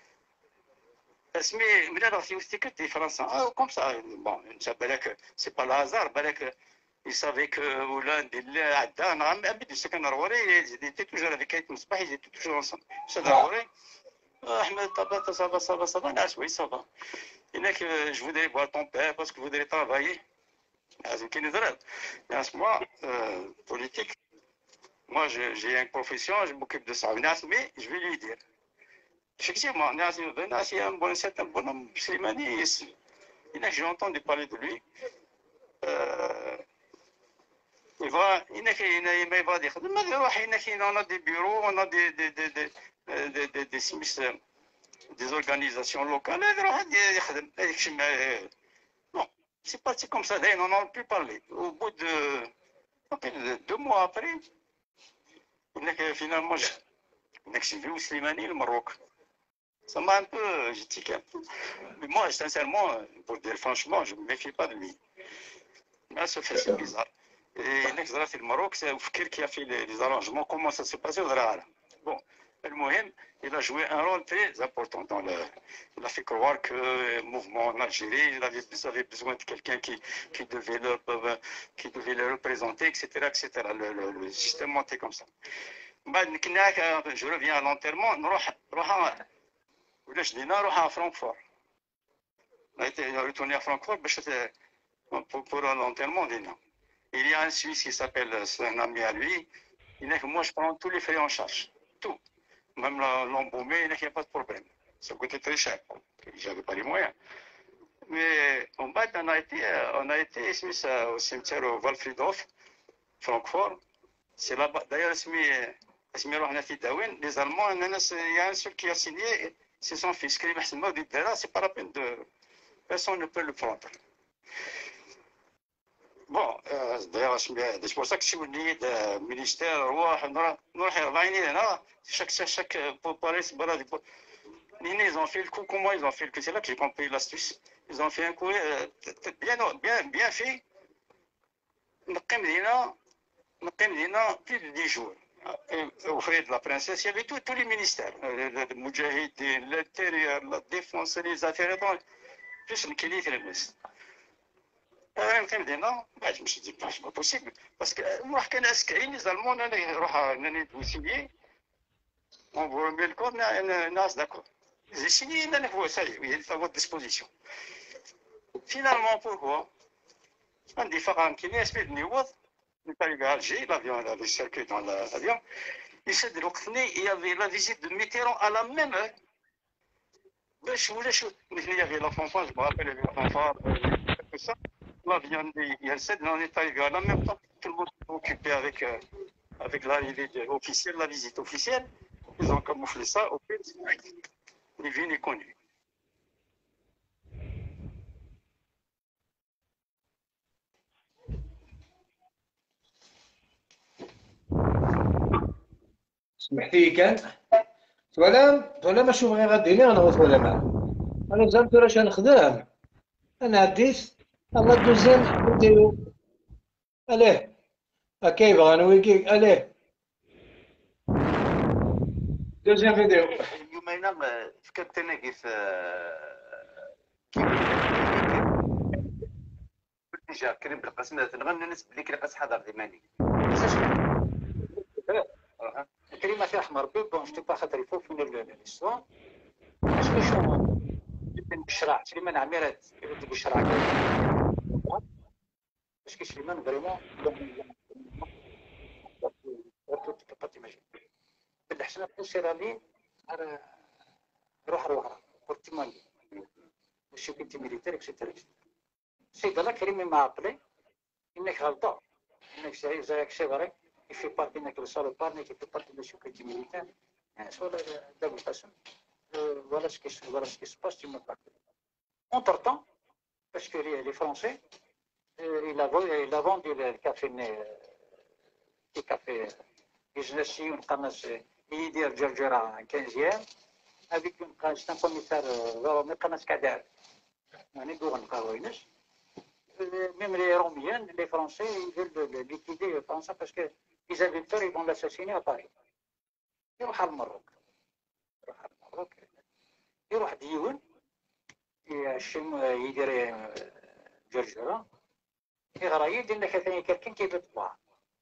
Mais c'était que des Français. Ah, comme ça. Bon, c'est pas le hasard. Ils savaient que Hollande, ils étaient toujours avec Aït Msbah, ils étaient toujours ensemble. Ahmed, ça va, ça va, ça va, oui, ça va. Il y en a que je voudrais voir ton père parce que je voudrais travailler. Et à ce moment, euh, politique, moi j'ai une profession, je m'occupe de ça, mais je vais lui dire. Effectivement, c'est un bon, c'est un bonhomme, Slimani, il y en a que j'ai entendu parler de lui. Euh, il va, il y en a qui va dire, on a des bureaux, on a des, des, des, des Des, des, des, des organisations locales. Non, c'est parti comme ça, on n'en a plus parlé. Au bout de, de deux mois après, finalement, j'ai vu Slimani, le Maroc. Ça m'a un peu, j'ai tiqué un peu. Mais moi, sincèrement, pour dire franchement, je ne me méfie pas de lui. Mais ça fait, c'est bizarre. Et le Maroc, c'est Oufkir qui a fait les, les arrangements. Comment ça s'est passé au Zahara? Bon. Le Mohem, il a joué un rôle très important dans le. Il a fait croire que le mouvement en Algérie, il avait, il avait besoin de quelqu'un qui, qui, devait le, qui devait le représenter, et cetera, et cetera. Le, le, le système montait comme ça. Je reviens à l'enterrement, je dis, à Francfort. On a été retourné à Francfort pour, pour l'enterrement. Il y a un Suisse qui s'appelle, c'est un ami à lui, il dit que moi je prends tous les frais en charge. Tout. Même l'embaumé, il n'y a pas de problème. Ça coûtait très cher. J'avais pas les moyens. Mais en bas, on a été, on a été au cimetière Walfriedhof, Francfort. C'est là-bas. D'ailleurs, les Allemands, il y a un seul qui a signé, c'est son fils. C'est pas la peine de. Personne ne peut le prendre. Bon, d'ailleurs, c'est pour ça que si vous dites ministère, roi, chaque chaque pour parler, ils ont fait le coup, comment ils ont fait le coup? C'est là que j'ai compris l'astuce. Ils ont fait un coup bien, bien, bien fait. Plus de dix jours. auprès de la princesse, il y avait tous les ministères, le Moudjahidine, l'intérieur, la défense, les affaires étrangères. Plus une qualité de ministre. Non, je me suis dit, c'est pas possible. Parce que moi, je connais les Allemands, ils ont signé. On vous remet le code, on est d'accord. J'ai signé, ça y est, il est à votre disposition. Finalement, pourquoi? On dit, il y a un espèce de niveau. Il est arrivé à Alger, l'avion avait circulé dans l'avion. Il s'est déloqué, il y avait la visite de Mitterrand à la même heure. Je voulais, il y avait la fanfare, je me rappelle, il y avait la fanfare, tout ça. L'avion de Yeltsin, on est arrivé à la même temps. Tout le monde est occupé avec, euh, avec l'arrivée officielle, la visite officielle. Ils ont camouflé ça au fait. Les vignes est connu. سمحتي كان ولا ولا ما شو بغي غاديني انا ولا ما انا زعما راش نخدم انا عديت الله دوزيام فيديو اليه كيف انا ويكي اليه دوزيام فيديو اليوم انا فكرت انا كيف ديجا كريم بالقسم تنغنى الناس بلي كريم قاس حضر ديماني كريم في احمر بي بون شتي با خاطر يفوق من ليستوار شنو شنو بالشرع سليمان عميرات يرد بالشرع باش كي سليمان فريمون بالحسنة بوسير لي روح روح بورتيمالي شو كنت ميليتير اكسيتيرا سيد الله كريم ما عقلي انك غلطان انك زيك سي فري يفي بارتي انك الصالو بارني كي في بارتي دو سيكوريتي ميليتير يعني سولا دابا القسم ولا سكيس ولا سكيس باس تي ما بارتي entre temps parce que les, les Français euh, il a il a vendu le café le café business ونقنص يدير جرجرة quinzième avec une c'est un commissaire vraiment قنص كدار يعني دور نقاوينش même les Romiens, les Français, ils veulent liquider les Français parce qu'ils avaient peur, ils vont l'assassiner à Paris. يروح على المروك يروح على المروك يروح ديون يشم يدير جرجرة يغرى يدير لك ثاني كركين كيف تطبع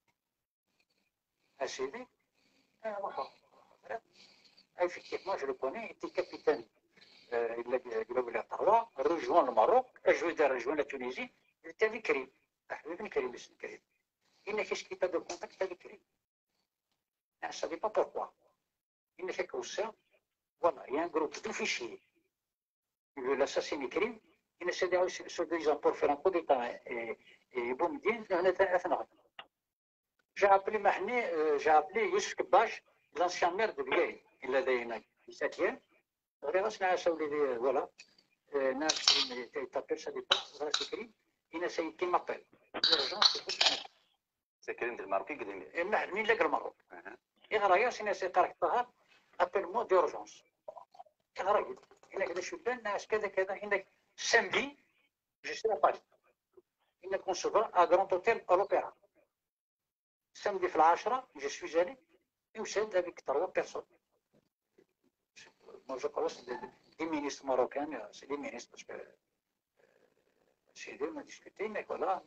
أسيدي روحوا effectivement je le connais, il était capitaine il a voulu Tawa, rejoint le Maroc, ajouter rejoint la Tunisie. Il était avec Karim. Avec Karim, c'est Karim. Il n'a qu'est-ce qu'il a de contact avec Karim. Je ne savais pas pourquoi. Il n'a fait que ça. Voilà, il y a un groupe de fichiers. Il veut l'assassiner Karim. Il a cédé sur des gens pour faire un coup d'état et bon, on était à Fnaq. J'ai appelé Mahni, j'ai appelé Youssef Kbash, l'ancien maire de Biaï. Il a dit le septième. Voilà, ناس t'appelle ça dépend, voilà c'est écrit, il essaye qui m'appelle. L'urgence c'est كريم الماروكي قديم مين لقى الماروك يغرى ياسين ياسين قارك طهر appelle-moi d'urgence يغرى إنك كذا شبان ناس كذا كذا إنك samedi je suis à Paris إنك on se voit à Grand Hôtel à l'Opéra samedi في العاشرة je suis allé يوسد avec trois personnes. Moi, je crois que c'est des ministres marocains, c'est des ministres parce que c'est eux qui ont discuté, mais voilà,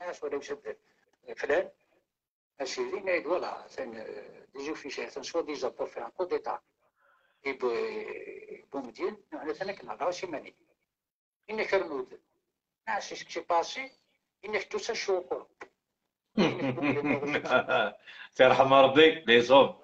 mais voilà, c'est des officiels, c'est soi-disant pour faire un coup d'État. Et pour me dire, nous, on est là, là, c'est magnifique. Il n'est que le mood. C'est ce qui s'est passé, il n'est que tout ça chaud, quoi. ترحم ربي لي صوب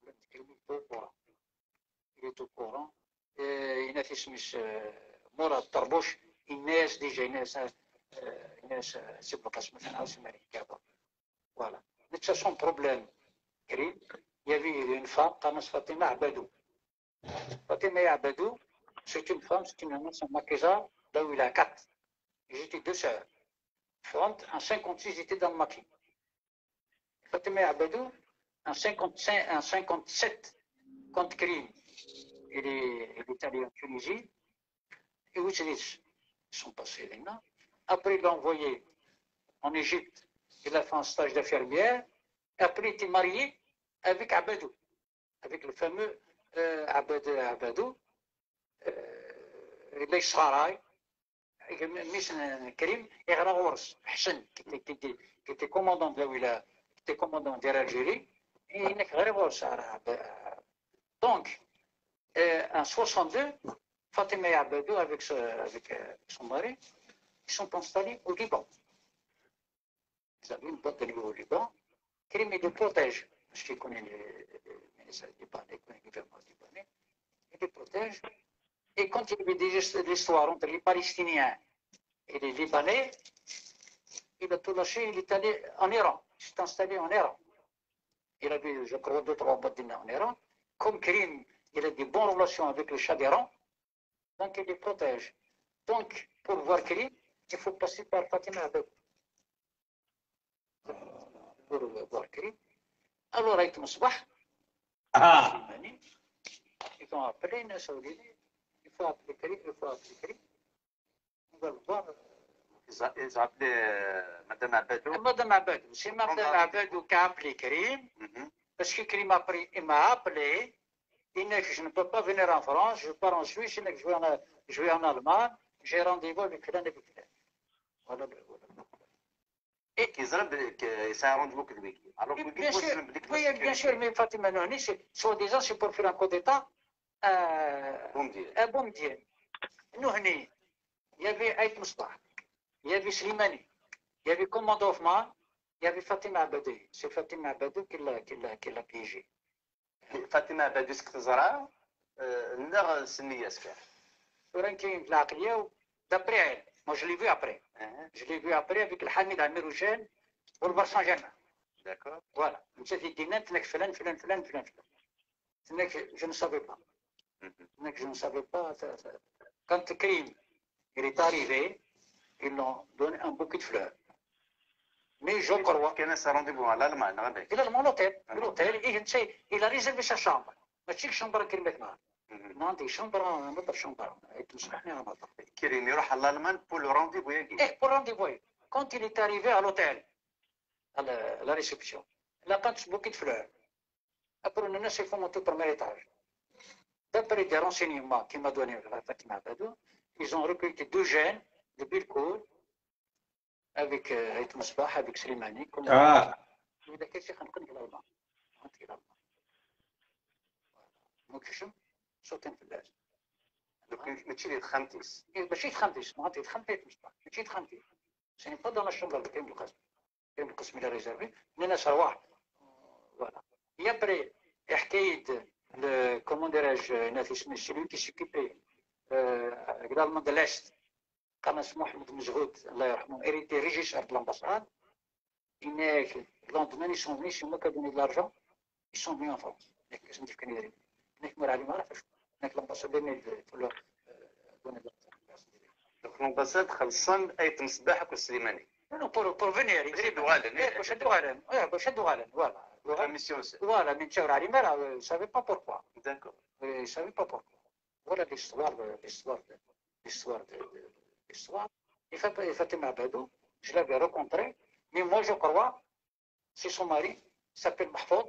il est au courant الناس اسمش مراد طربوش الناس ديجا الناس الناس سيب القسم مثلا عاوز الملك فوالا نتا سون بروبليم كريم يافي اون فام قامت فاطمه عبادو فاطمه عبادو سيت اون فام سيت اون ناس ماكيزا là où il a quatre j'étais deux sœurs front en cinquante-six j'étais dans le maquis Fatima Abadou en cinquante-cinq en cinquante-sept contre Karim il est allé en Tunisie et où ils sont passés là. Après il l'a envoyé en Égypte il a fait un stage d'infirmière après il était marié avec Abadou, avec le fameux euh, Abadou, Abadou euh, les Saharaï, Mission Karim, et Raours, Hassan, qui était, qui, était, qui était commandant de la Willa, qui était commandant de l'Algérie, et il n'est que donc, euh, en soixante-deux, Fatima et Abadou, avec, ce, avec euh, son mari, ils sont installés au Liban. Ils avaient une boîte de niveau au Liban. Karim les protège, parce qu'il connaît les ministères libanais, il connaît le gouvernement libanais, il les protège. Et quand il y avait des histoires entre les Palestiniens et les Libanais, il a tout lâché, il est allé en Iran, il s'est installé en Iran. Il avait, je crois, deux, trois boîtes en Iran. Comme Karim, il a des bonnes relations avec le Shah d'Iran, donc il les protège. Donc, pour voir Karim, il faut passer par Fatima Abadou. Pour voir Karim. Alors, avec Moussbah, Ah. ils ont appelé une Saoudite. Il faut appeler Karim, il faut appeler Karim. On va le voir. Ils ont appelé euh, Madame Abadou. Madame Abadou. C'est Madame Abadou qui a appelé Karim. Mm-hmm. Parce que Karim a pris, il m'a appelé. Il dit que je ne peux pas venir en France, je pars en Suisse, il dit que je vais en, je vais en Allemagne, j'ai rendez-vous avec Filan et Filan. Voilà. Et qu'ils ont ça a rendez-vous que lui. Alors, bien sûr, oui, bien sûr, mais Fatima Nouni, soi-disant, c'est pour faire un coup d'État. Un bon Dieu. Nous, il y avait Aït Moussbah, il y avait Slimani, il y avait Commando Hoffman, il y avait Fatima Abadou. C'est Fatima Abadou qui l'a piégé. Fatima Abadou, ce que tu as dit, نغ سنية سكر. فرانكين في العقلية d'après elle. Moi je l'ai vu après. Je l'ai vu après avec le Hamid Amir Hussein والبرسان جنة. D'accord. Voilà. مشات يدينا تنك فلان فلان فلان فلان فلان. تنك je ne savais pas. Tنك je ne savais pas. Quand Karim il est arrivé, ils l'ont donné un bouquet de fleurs. Mais je crois. كان سا رونديفو à l'Allemagne. إلى l'hôtel. L'hôtel. Il a réservé sa chambre. ماشي الشمبره كلمه معاه نعطي شمبره نضرب شمبره تنصحني انا نضرب كريم يروح لالمان بور لو رونديفو يجي ايه بور رونديفو كونت il est arrivé à l'hôtel à la réception لقيت بوكيت فلور après الناس يفوا monter au premier étage d'après des renseignements qui m'a donné Fatima Abadou ils ont recruté deux jeunes de Bilkoul avec Aït Moussbah avec Slimani comme ah إذا كان شي خنقل إلى الماء خنقل إلى الماء مكشم صوتين في اللازم ماشي يتخمتيس ماشي يتخمتيس معناتها يتخمتيت مصباح ماشي يتخمتيس سي با دون الشمبر اللي كاين بالقسم كاين بالقسم الى ريزيرفي من ناس رواح فوالا يابري حكايه كومون ديراج ناس اسمه سيلو كي سيكيبي كدا المند لاست كان اسمه محمد مزغود الله يرحمه اريتي ريجيسور de l'ambassade إنك لندن ils sont venus chez moi qui a donné de l'argent ils sont venus en France كاش ندير كان يدير هناك مر علي ما عرفش هناك الامباسادور يقول له دوني دونك الامباساد خلصان ايت مصباحك والسليماني نو بور بور فينير يدري دوالن باش دوالن اه باش دوالن فوالا la mission فوالا من تشاور علي ما سافي با بوركوا d'accord سافي با بوركوا voilà l'histoire l'histoire l'histoire l'histoire et Fatima Abadou je l'avais rencontré mais moi je crois c'est son mari s'appelle Mahfoud.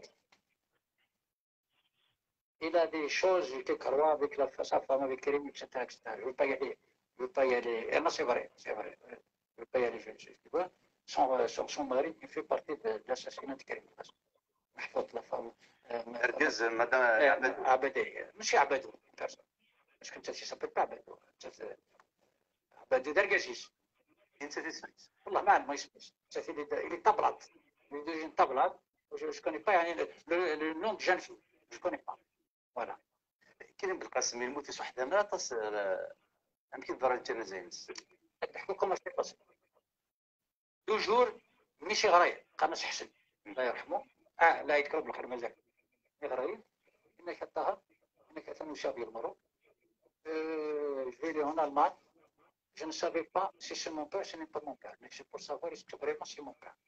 Il a des choses que croit avec la, sa femme, avec Karim, et cetera, et cetera. Je ne veux pas y aller. Je ne veux pas y aller. Et non, c'est vrai, c'est vrai. Je ne veux pas y aller. Je, je, tu vois, son, son, son mari, il fait partie de, de l'assassinat de Karim. Mahfoud, la femme. Erguez, madame Abadou. ماشي عبادو personne. Parce que ça ne s'appelle pas Abadou. عبادو درجازيس. انت تسمعي والله ما ما يسميش. Il est tablade. Il est une tablade. Je ne connais pas le, le, le nom de jeune fille. Je ne connais pas. Voilà. كاين بالقاسم يموت يسوح حدا مراطس يمكن ضرر الجنازه نحكي لكم اش باسي توجور ماشي غرايب قناص حسن الله يرحمه اه لا يذكر بالخير مازال غرايب انك الطهر انك تنشابي المرو je vais aller en Allemagne je ne savais pas si c'est mon père si ce n'est pas mon père mais c'est pour savoir est-ce que vraiment c'est mon père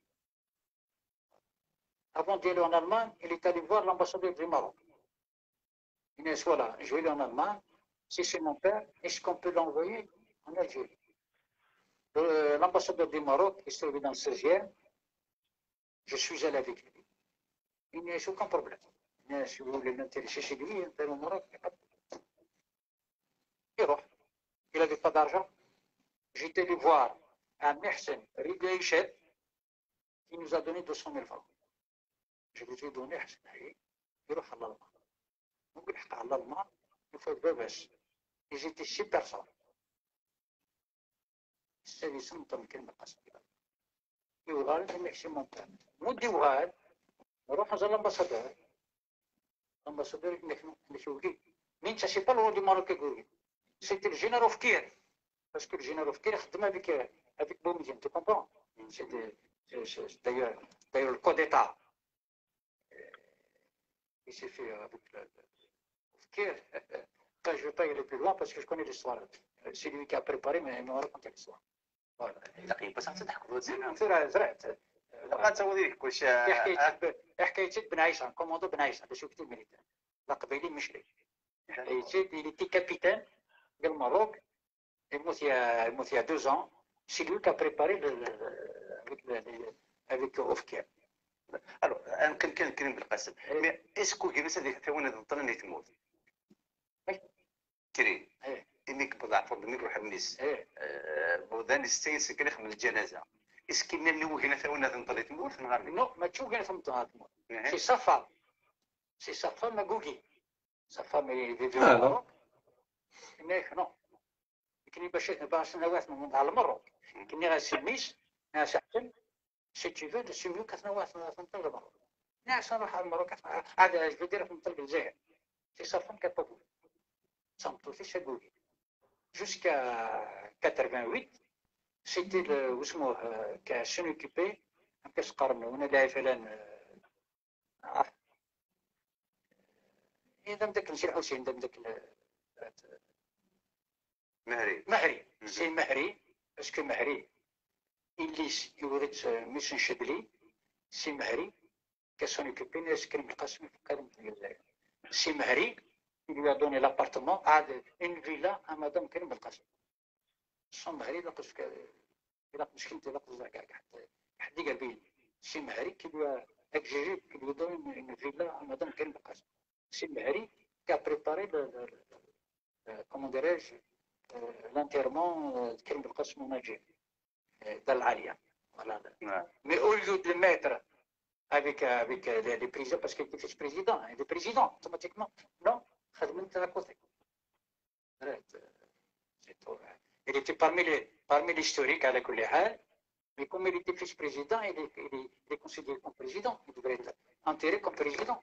avant d'aller en Allemagne il est allé voir l'ambassadeur du Maroc. Il dit voilà, je vais aller en Allemagne. Si c'est mon père, est-ce qu'on peut l'envoyer en Algérie? L'ambassadeur du Maroc, il se trouvait dans le seizième. Je suis allé avec lui. il n'y a aucun problème. Si vous voulez l'intéresser chez lui, il au Maroc, il n'y a pas de problème. Il roule. Il n'avait pas d'argent. J'étais allé voir un Mehsen Rigaïchet qui nous a donné deux cent mille francs. Je lui ai donné Hassan Haï, il roule à l'Allemagne. Donc, il roule à l'Allemagne, il faut deux baisses. Ils étaient six personnes. C'est les sons de كلمة قصيرة. يوغال المحسن مونتان. مودي وغال نروح نزور l'ambassadeur. L'ambassadeur il m'a dit mais ça c'est pas le rôle du Maroc que c'était le général Ofkir parce que le général Ofkir خدم avec avec Boumediene, tu comprends? C'est d'ailleurs d'ailleurs le code d'État. Il s'est fait avec Ofkir. Enfin, je ne vais pas y aller plus loin parce que je connais l'histoire. C'est lui qui a préparé, mais il m'a raconté l'histoire. Voilà. دقيقة بس تضحكوا زين زرعت زرعت لا تسوي ذيك واش حكاية بن عيسى كوموندو بن عيسى باش كتب ميليتير لا قبيلي مشري حكاية il était capitaine du Maroc il y a il y a deux ans c'est lui qui a préparé avec avec Ofkir. الو انا كان كان كريم بالقاسم مي اسكو جلس هذيك ثواني الطن اللي تموت كريم انك بضعف بميك روح الناس بودان السين سكنخ من الجنازه اسكي نلو هنا ثواني تنطلي تموت نهار نو ما تشوف هنا تنطلي تموت سي صفا سي صفا ماغوغي صفا مي فيديو المروك هناك نو كني باش باش نواث من على المروك كني غاسميس ناس احسن si tu veux, c'est mieux qu'à le Maroc. ناس نروح على المروك عاد اش بدير في منطقه الجزائر سي صافون كان با صمتو في شاكوغي جوسكا ثمانية وثمانين سيتي واسموه كان سون اوكيبي كاس قرن وانا لاعب فلان اذا بدك نمشي لحوسين اذا بدك مهري مهري سي مهري باسكو مهري إليس يوريت ميشن شبلي سي مهري كسون اوكيبي ناس كريم القاسم في القرن الجزائر سي مهري il lui a donné l'appartement à une villa à madame كريم القاسم سي مهري لقص لا مشكلتي لا قص كاع حد قبيل سي مهري كي lui a exigé qu'il lui donne une villa à madame كريم القاسم سي مهري qui a préparé le comment dirais-je l'enterrement de كريم القاسم en Algérie dans l'Alliance. Voilà. Ouais. Mais au lieu de le mettre avec, avec les, les présidents, parce qu'il était vice-président, il est président automatiquement, non, à côté. Il était parmi les, parmi les historiques à la Couléhal, mais comme il était vice-président, il est, il, est, il est considéré comme président, il devrait être enterré comme président.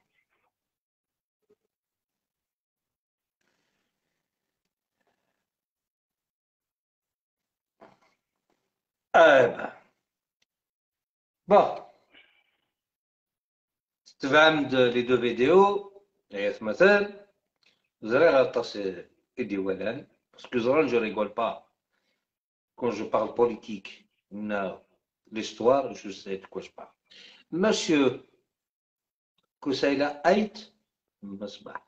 Ah ben. Bon. تفهمت les deux vidéos et مثلا زرير غطاس ايدي ولان parce que زران je rigole pas quand je parle politique non l'histoire je sais de quoi je parle monsieur Koussaïla Haït Masbah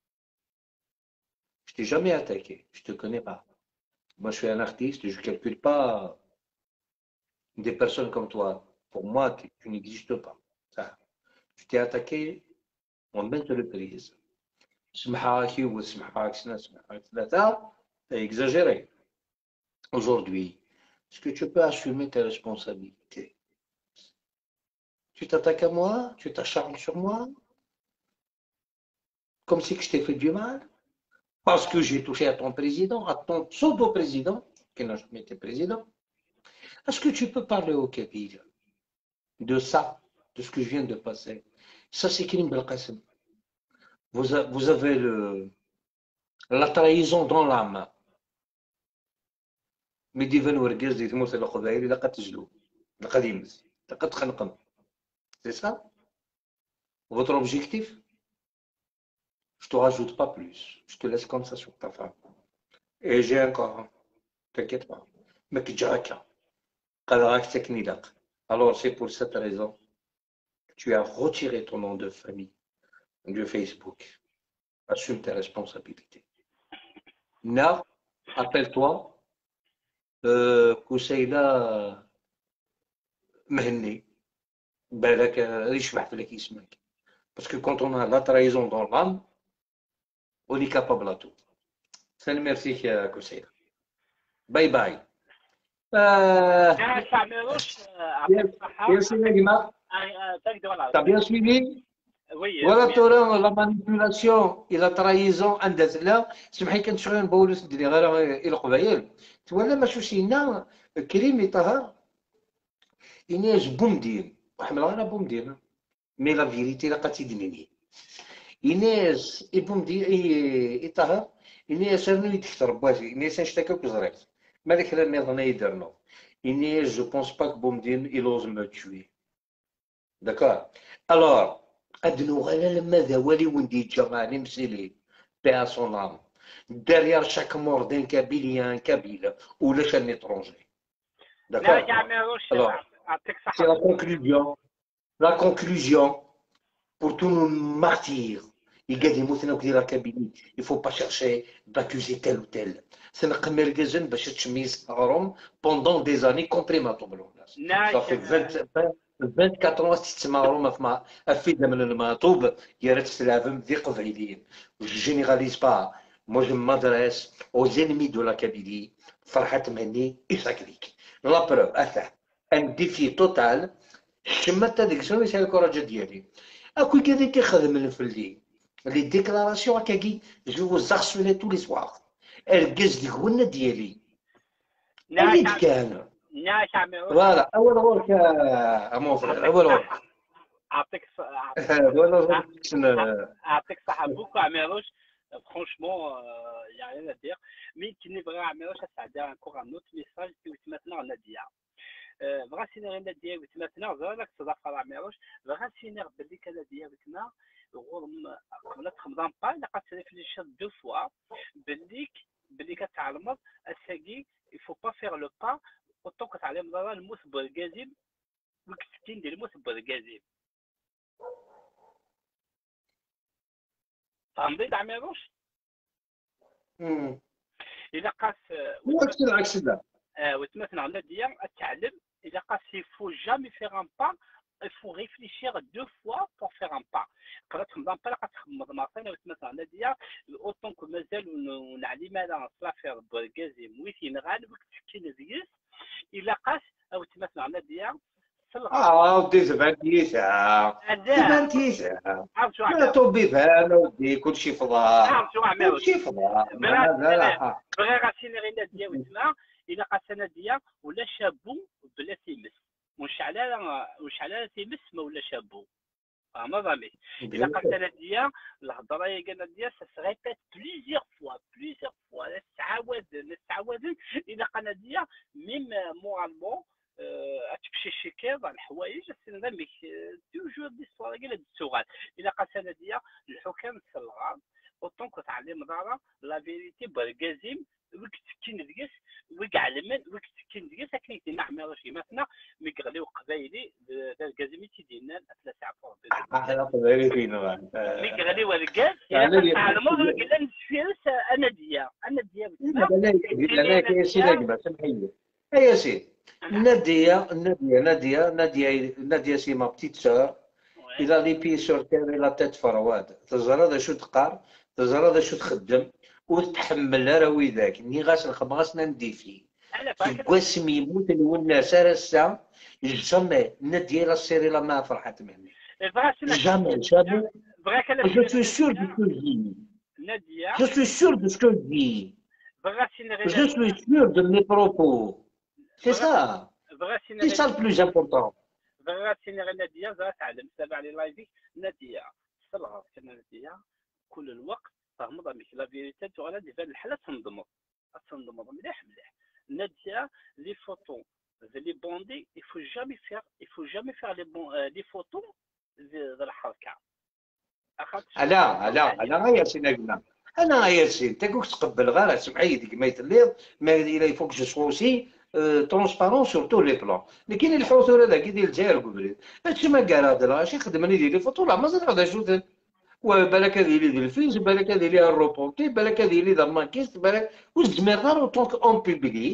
je t'ai jamais attaqué je te connais pas moi je suis un artiste je calcule pas des personnes comme toi, pour moi, tu, tu n'existes pas. Ça. Tu t'es attaqué en maintes reprises. Tu as exagéré. Aujourd'hui, est-ce que tu peux assumer tes responsabilités? Tu t'attaques à moi? Tu t'acharnes sur moi? Comme si je t'ai fait du mal? Parce que j'ai touché à ton président, à ton pseudo-président, qui n'a jamais été président. Est-ce que tu peux parler au Kabyle de ça, de ce que je viens de passer? Ça, c'est Karim Belkacem. Vous, a, vous avez le, la trahison dans l'âme. Mais divin ورقاز دي تموت الخضاير لقد تجلو لقد يمس لقد تخنقم. C'est ça? Votre objectif? Je te rajoute pas plus. Je te laisse comme ça sur ta femme. Et j'ai encore. T'inquiète pas. Mais qui dirait qu'un. Alors c'est pour cette raison que tu as retiré ton nom de famille de Facebook. Assume tes responsabilités. Non, appelle-toi Koussaïla Mehni. بالك يشبح في لك اسمك Parce que quand on a la trahison dans l'âme, on est capable à tout. C'est merci, Kousseir. Bye bye. Euh, يا شعميروش bien, يعطيك الصحة. merci, Nagima. تقدر على T'as bien suivi? وي ولا ترى la manipulation et la trahison عندها لا سمحي كنت شغل بولس ندير غير الى القبايل تولى ما شوشينا كريمي طه إناش بومدين وحمل غير بومدين مي لا فيريتي لا قتيدنيني إناس إبومدين إي طه إناس رنو يدكتر بواسي إناس نشتكى كزريت مالك لا نظن يدرنو إناس جو بونس با بومدين إلوز مو تشوي داكور الوغ أدنو غالا لما ذوالي وندي جمالي مسيلي بها سون ام derrière chaque mort d'un Kabylien, Kabyle ou le chêne étranger. D'accord? Alors, c'est la conclusion. La conclusion pour tous nos martyrs. Il y a des mots qui la Kabylie. Il ne faut pas chercher d'accuser tel ou tel. C'est un caméra باش تشميس غروم pendant des années compris ما طبلوا الناس. Ça fait vingt-quatre ans تسمع غروم في أفيد من المطوب يا ريت تلعبهم ذي قبيليين. Je généralise pas. Moi, je m'adresse aux ennemis de la Kabylie, Farhat Mani et Saklik. La preuve, un défi total. Je m'attendais que c'est le courage d'y À quoi qu'il y ait des choses, les déclarations à Kagi, je vous harcelais tous les soirs. Elle guise du gouvernement d'Yeli. Elle est calme. Voilà, أول غورك يا مو frère, أول غورك. يعطيك يعطيك الصحة بوكو عميروش. Franchement, il n'y a rien à dire. Mais qui n'est vrai, mais ça a encore un autre message qui est maintenant en Nadia. Vrai, si rien à dire, maintenant, voilà que ça va faire la méroche. Vrai, si rien à dire, qu'elle a dit avec nous, on ne tremble pas, il a passé réfléchir deux fois. Bellic, Bellic a talmud, à Segui, il ne faut pas faire le pas autant que ça allait me donner le mousse bolgazim, ou que c'est une mousse bolgazim. فهمتي عميروش؟ امم اذا قاس وعكس العكس لا وتمثل على ديال التعلم اذا قاس يفو جامي فيغ ان با يفو ريفليشير دو فوا بور فيغ ان با قرات تخمم با لقات تخمم مارتين وتمثل على ديال اوتون كو مازال ونعلم على صافير بورغازي مويتين غالب كتكين ديس اذا قاس او تمثل على ديال اه ودي زبان تيسا زبان تيسا لا طبي فان ودي كلشي فضاء كلشي فضاء لا لا بغي غاسيني غير ناديه وتما الا قاسنا ديا ولا شابو بلا تيمس وشعلال وشعلال تيمس ما ولا شابو فهمت ضامي الا قاسنا ديا الهضره هي قالنا ديا سا سغيبات بليزيغ فوا بليزيغ فوا نتعاود نتعاود الا قالنا ديا ميم مورالمون تمشي شي كيض على الحوايج السينما توجور دي ستوار كاع السؤال الا قاسنا ديا الحكام الصغار اوطون كتعلم دارا لا فيريتي بركازيم وكتكين ديس وكاع المن وكتكين ديس كاين مع ماشي مثلا ميغليو قبايلي الكازيميتي ديالنا ثلاث عفوا على قبايلي فينا ميغليو الكاز تعلموا قلنا نسفيرس انا ديا انا ديا لا لا كاين شي نجمه سمحي يا سيدي Nadia, Nadia, Nadia, Nadia, Nadia, c'est ma petite sœur. Il a les pieds sur terre et la tête forward. تزرى ذا شو تقار، تزرى ذا شو تخدم، وتحمل راه ويداك، ني غاس الخباصنا ندي فيه. قاسم يموت الناس راه الساعة، جامي Nadia لا سيري لا ما فرحت مني. Jamais, jamais. Je suis sûr de ce que je dis. Je suis sûr de ce que je dis. Je suis sûr de mes propos. C'est ça. C'est ça le plus important. بغات سيني غير ناديه زعما تعلم تابع لي لايفيك ناديه صلغه كان ناديه كل الوقت تغمض مش لا فيريتي تو غادا ديال الحاله تنضمض تنضمض مليح مليح ناديه لي فوتو لي بوندي il faut jamais faire il faut jamais faire les bon les photos de الحركه لا لا لا يا سيدي قلنا انا يا سيدي انت كنت تقبل غير سمعي ديك ميت الليل ما il faut que je sois aussi ترونسبارون سور تو لي بلان اللي كاين الحوثر هذاك ديال الجزائر كبريت هادشي ما قال هذا راه شي خدمه اللي يدير لي فوتو لا ما زاد هذا شو بالك هذه اللي ديال الفيز بالك هذه اللي الروبونتي بالك هذه اللي دار مانكيست بالك والزمير دار طونك اون بوبليك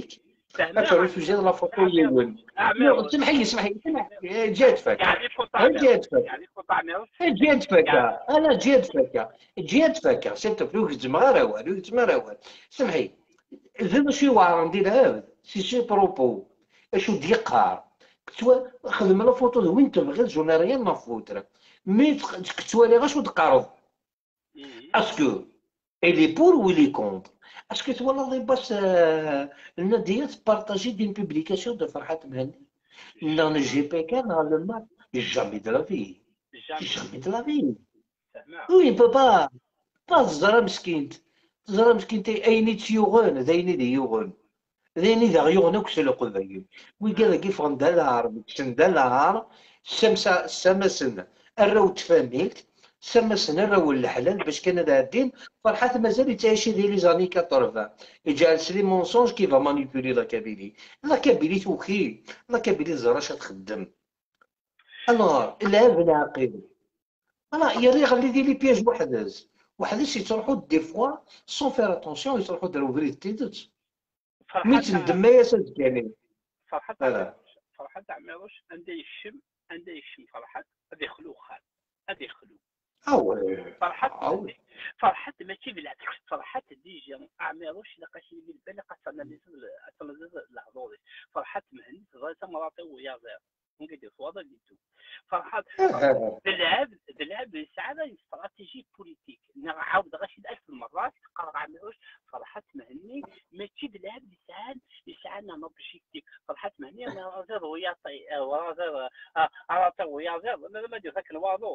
اترفجي لا فوتو يون نو سمح لي سمح لي سمح جات فك جات فك جات فك انا جات فك جات فك سيت فلوك تمغرا والو تمغرا والو سمحي هذا شي واعر ندير هذا سي شي بروبو اشو ديقار كتوا خدم لا فوتو وين تبغي جونا ريان ما فوتر مي كتوا لي غاش تقارض اسكو الي بور ويلي كونتر اسكو تولى باش الناديات بارطاجي دي بوبليكاسيون دو فرحات مهني نون جي بي كان على الماء جامي دو لا في جامي دو لا في وي بابا با زرا مسكينت زرا مسكينت ايني تيوغون ذايني دي يوغون ذايني ذا يوغون كسلو قذايم وي قال كيف غندالار تندالار سمسا سمسن الرو تفاميلت سمسن الرو الحلال باش كان هذا الدين فرحات مازال يتعيش ديال لي زاني ثمانين يجعل سلي مونسونج كيفا مانيبولي لا كابيلي لا كابيلي توكي لا كابيلي زرا اش تخدم الوغ العاب العقيل انا يا غادي يدير لي بياج وحداز وحداز يتروحوا دي فوا سون فير اتونسيون يتروحوا داروا فريتي دوت مي تندم يا سيد كامل فرحات فرحات عميروش عنده يشم عنده يشم فرحات هذا يخلو خال هذا يخلو اوه فرحات فرحات ماشي بالعكس فرحات ديجا عميروش لقى شي بالبال لقى تناليز تناليز الهضوري فرحات مهني زرت مراتي ويا زير نقدر فواضا ديتو فرحات بالعاب بالعاب السعاده استراتيجي بوليتيك نعاود غاشي ألف مرات قرر عميروش فرحات مهني ماشي بالعاب السعاد يسعدنا نوبجيكتيف فرحات مهني انا زير ويا طي ورا زير عرفت ويا زير انا ما ندير هاك الواضو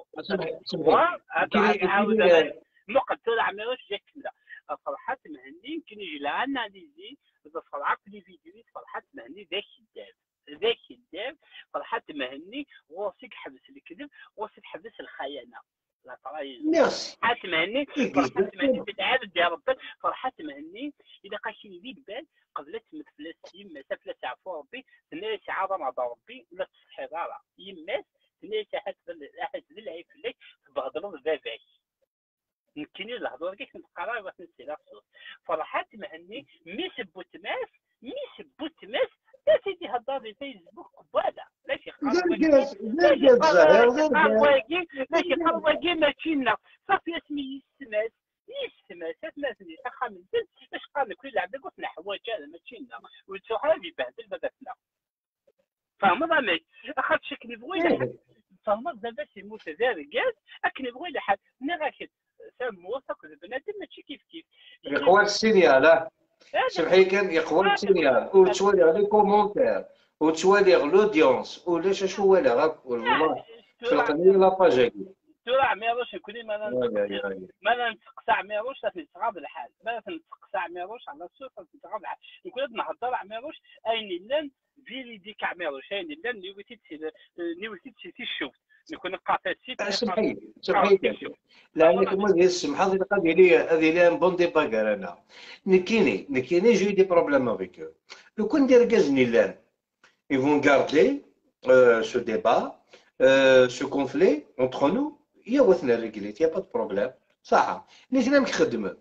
عاود نقد تاع عميروش جا كذا فرحات مهني يمكن يجي لنا ديزي اذا فرحات لي فيديو فرحات مهني ذاك الداب ذاك الداب فرحات مهني واثق حبس الكذب واثق حبس الخيانه لا ترى ميرسي فرحات مهني فرحات مهني بتعاد يا ربي فرحات مهني اذا قاشي لي بال قبلت مثلث يماس فلاس عفو ربي ثني ساعه مع ربي ولا تصحي دارا يماس ثني ساعات احد العيب فيك بهضروا باباك يمكن الهضور كيف نتقرا باش نسير فرحات مهني مي سبو تماس مي سبو تماس لا سيدي هضر في فيسبوك قباله ماشي زرقاس زرقاس زرقاس ماشي قرواقي ماشينا صافي اسمي يسماس يسماس اسماسني تخا من زد اش قال لك يلعب قلت حوايج هذا ماشينا وتحاول يبهدل بداتنا فاهم ضامي اخذ شكل بغينا فاهم دابا سي متزرقاس اكن بغي لحد ملي غاكد سمو وثق البنادم ماشي كيف كيف يقوى السيريال سمحي كان يقوى السيريال وتوالي على كومونتير وتوالي لودونس ولاش اش هو لا غاك والله تلقاني لا باج ترى عميروش يكون ما ما نتقصى عميروش راح نتغاب الحال ما نتقصى عميروش على السوق نتغاب الحال نقول نهضر عميروش اين لان فيريديك عميروش اين لان نيوتيت نيوتيت سيتي شوف نكون قاطع سيت سمحي سمحي لانك ما ديال السمح هذه القضيه لي هذه لي بون دي باغار انا نكيني نكيني جوي دي بروبليم افيك او لو كون ندير كازني لان ils vont garder euh, ce débat euh, ce conflit entre nous يا وثنا رجليت يا با دو بروبليم صح اللي راهم كيخدموا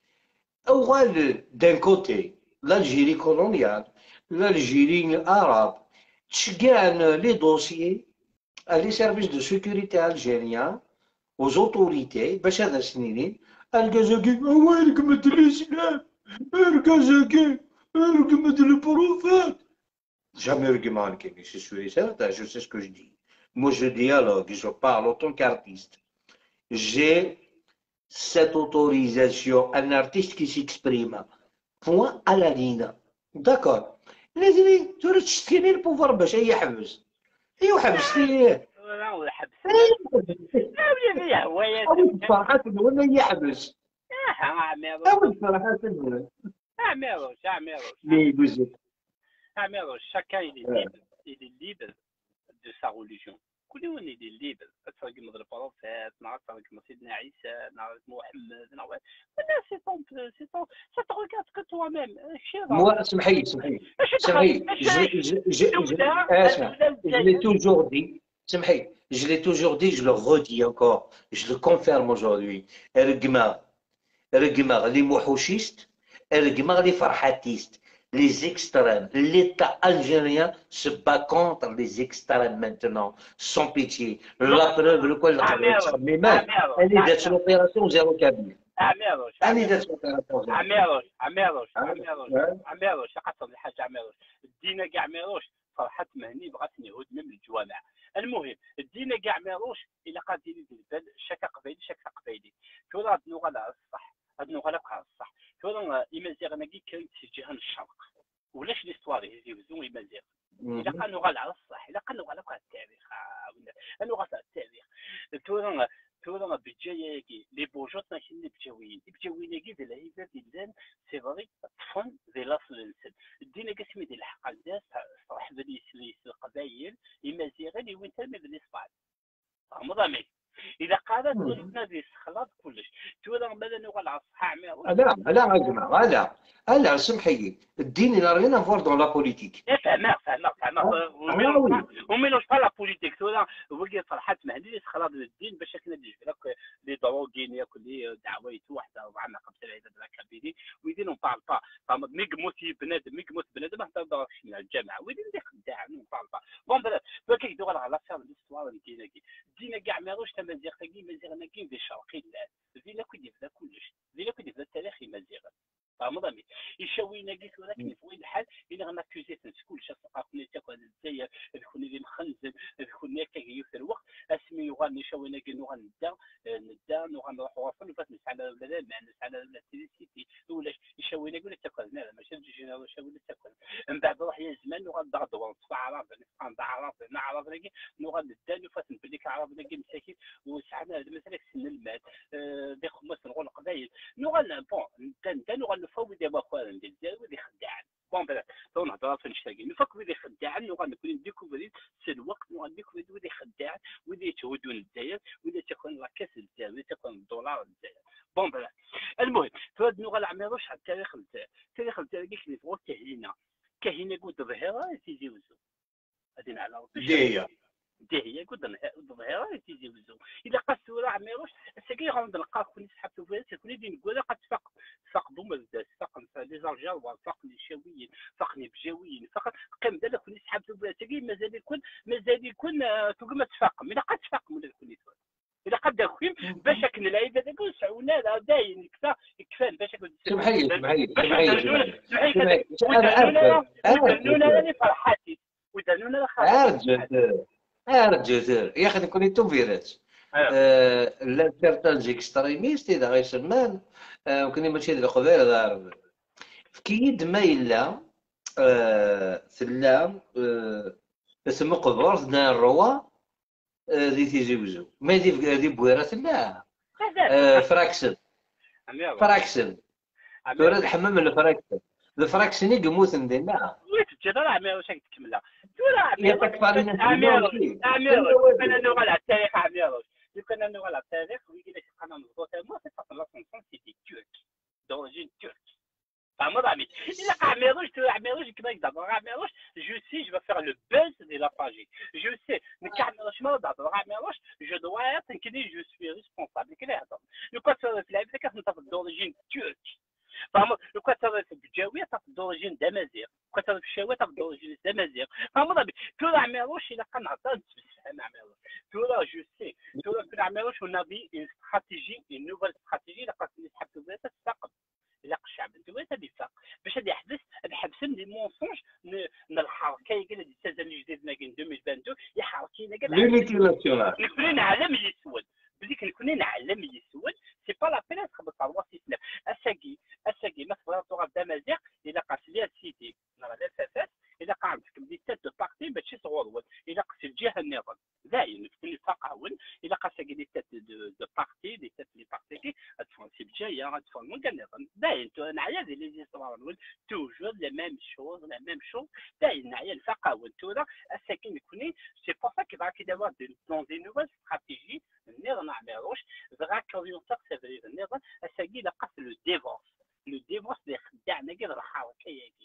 اوغال دان كوتي l'Algérie coloniale l'Algérie arabe تشكان لي دوسيي les services de sécurité algériens aux autorités باش هذا سنينين الكازاكي هو رقمت الاسلام الكازاكي رقمت البروفات jamais رقم عنك je suis certain je sais ce que je dis moi je dialogue je parle en tant qu'artiste j'ai cette autorisation un artiste qui s'exprime point à la ligne d'accord لازم تريد تشتكيني البوفر باش هي حبس ايوا حبستيه ولا حبس لا ولا يا هوايه فرحات ولا يحبس اه عميروش اول فرحات ولا عميروش عميروش لي بوزيت عميروش chacun il est libre il est libre de sa religion كل واحد يدير ليبر تفرق من البروفيت نعرف تفرق من سيدنا عيسى نعرف محمد نعرف لا سي طون سي طون سا تو ريغارد كو توا ميم مو سمحي سمحي سمحي اسمع je l'ai toujours dit سمحي je l'ai toujours dit je le redis encore je le confirme aujourd'hui رقمه رقمه لي موحوشيست رقمه لي فرحاتيست les extrêmes. L'État algérien se bat contre les extrêmes maintenant, sans pitié. La preuve, le quoi, elle est d'être l'opération zéro cabine. عميروش Elle est عميروش d'être l'opération zéro. عميروش عميروش Ah, عميروش ouais. عميروش قسم الحاج عميروش الدينا كاع عميروش فرحت مهني بغات يهود من الجوامع. المهم الدينا كاع عميروش الا قادر يدير شكا قبيلي شكا قبيلي كون هاد اللغه على الصح هاد اللغه على الصح كون ايمازيغ ناكي كان تجاه الشرق ولاش ليستوار يزيوزو ايمازيغ الا كان لغه على الصح الا كان لغه على التاريخ اللغه تاع التاريخ كون كون بالجاياكي لي بوجوت ماشي اللي بجاويين بجاويين كي العيبه ديال سي فري طفن ديال لاصل الانسان دينا كاسمي ديال الحق الناس صراحه بلي القبايل يمازيغ اللي وين تم بلي صباط رمضان اذا قالت قلنا دي خلاص كلش تولا ماذا نقول على الصحه عمير لا لا يا جماعه لا لا سمحي الدين il n'a rien à voir dans la politique. فهمنا فهمنا فهمنا وميلوش با لا بوليتيك تولا وقيت فرحات مهدي خلاص الدين باش كنا نجيب لك لي دروغين ياكل لي دعوات واحده معنا خمسه العيدات لا كابيدي ويدي نون بارل با فما ميغموت بنادم ميغموت بنادم ما تهضرش من الجامعه ويدي ندير خداع نون بارل با بون بلا فكي يدور على فير ليستوار دينا كي دينا كاع ماروش تا مزيغ كي مزيغ ناكين في شرقي لا دينا كي يبدا كلش دينا كي يبدا التاريخ مزيغ رمضان يشاوي ناقص ولكن في وين الحال الا غناكوزي كل شيء تقاكم تاكل الزاير يكون اللي مخنزن يكون هكا في الوقت اسمي يغني شاوي ناقص نغندا ندا نغنروحوا وصل فات نسعى ولا مع نسعى ولا تيليسيتي ولا يشاوي ناقص تاكل لا ماشي نجي شاوي تاكل من بعد روح يا زمان نغندا دور نصف عرب نغندا عرب نعرب ناقي نغندا فات نبليك عرب ناقي مساكين وسعنا مثلا سن المال دي خمس نقول قبايل نغنى بون نتا نغنى فوق دي باخوان ندير ديال ودي خداعن بون بلا تو نهضر في نشتاقي نفك ودي خداعن نغنى كون ديكوفري سي الوقت نغنى ديكوفري ودي خداعن ودي تهودون الجزائر ودي تكون لاكاس الجزائر ودي تكون الدولار الجزائر بون بلا المهم فهاد نغنى عميروش على التاريخ الجزائر التاريخ الجزائر كيف نفوا كهينه كهينه قد ظهيره تيزيوزو هادي على دي دي هي قد ظهيره تيزيوزو الا قاسوا راه عميروش ساكي غنض نلقى كون سحبتو فيها تكون دي نقول قد تفق فق دوما فق لي زارجال فق لي شاويين فق لي بجاويين فق قيم دابا كون سحبتو فيها تاكي مازال يكون مازال يكون توك ما تفق من قد تفق ولا كون يكون الا قد اخويم باش كن العيبه داك وسعونا لا داين كفا كفان باش كن سمحي سمحي سمحي سمحي ودرنونا ودرنونا اللي فرحاتي ودرنونا ارجل ارجل يا اخي كوني تو فيرات لا سيرتان اكستريميست اذا غيسمان وكني ماشي ديال القبائل العرب كيد ما الا سلام اسمو قبور دنا الروا دي تيجيوزو ما دي دي بويرات لا فراكسن فراكسن تورا الحمام الفراكسن الفراكسن يقموت ندينا تجرى عمير واش تكملها تورا عمير عمير عمير انا نوغ على التاريخ عمير يمكن أن نغلب التاريخ ويجي لك قناة مضبوطة ما في فصل لصنصون سيدي ترك d'origine turque. فهمت عمي؟ إلا عميروش تو عميروش كما يقدر عميروش جو سي جو faire le buzz de la page. Je sais نك عميروش ما يقدر عميروش je dois être كني je suis responsable كذا هذا. لو كنت في العيب ذاك كنت d'origine turque. فهمت؟ لو كنت في الجاوية تاخذ d'origine دمازيغ. كنت في الشاوية تاخذ d'origine دمازيغ. فهمت عمي؟ تو عميروش إلا كان عطان تفهم عميروش. تو je sais. تو في عميروش on avait une stratégie, une nouvelle stratégie لقد نسحب في الثقب. إلا الشعب انتوا هذا بيفاق باش هذا يحدث هذا حبسن دي مونسونج من الحركه قال هذه السنه الجديد ما كاين ألفين واثنين وعشرين يحركينا كاع لونيتي ناسيونال نكون عالم يسود بديك نكون عالم يسود سي با لا بين تخبط على الوسيط اساكي اساكي مثلا تغا دمازيغ الا قاس ليها سيتي نرى لا فاساس الا قامت دي تات دو بارتي باش صغور الا قاس الجهه النظام زاين تكون فقاون الا قاس دي تات دو بارتي دي تات لي بارتي تفون سي جايه تفون من النظام زاين نعيا دي لي زيستوار توجور لا ميم شوز لا ميم شوز زاين نعيا الفقاون تولا اساكي نكوني سي بور سا كي راك داير دون دي نوفيل استراتيجي النظام عميروش راك اورينتور سافري النظام اساكي لا قاس لو ديفورس لو ديفورس اللي خدعنا كاع الحركه هي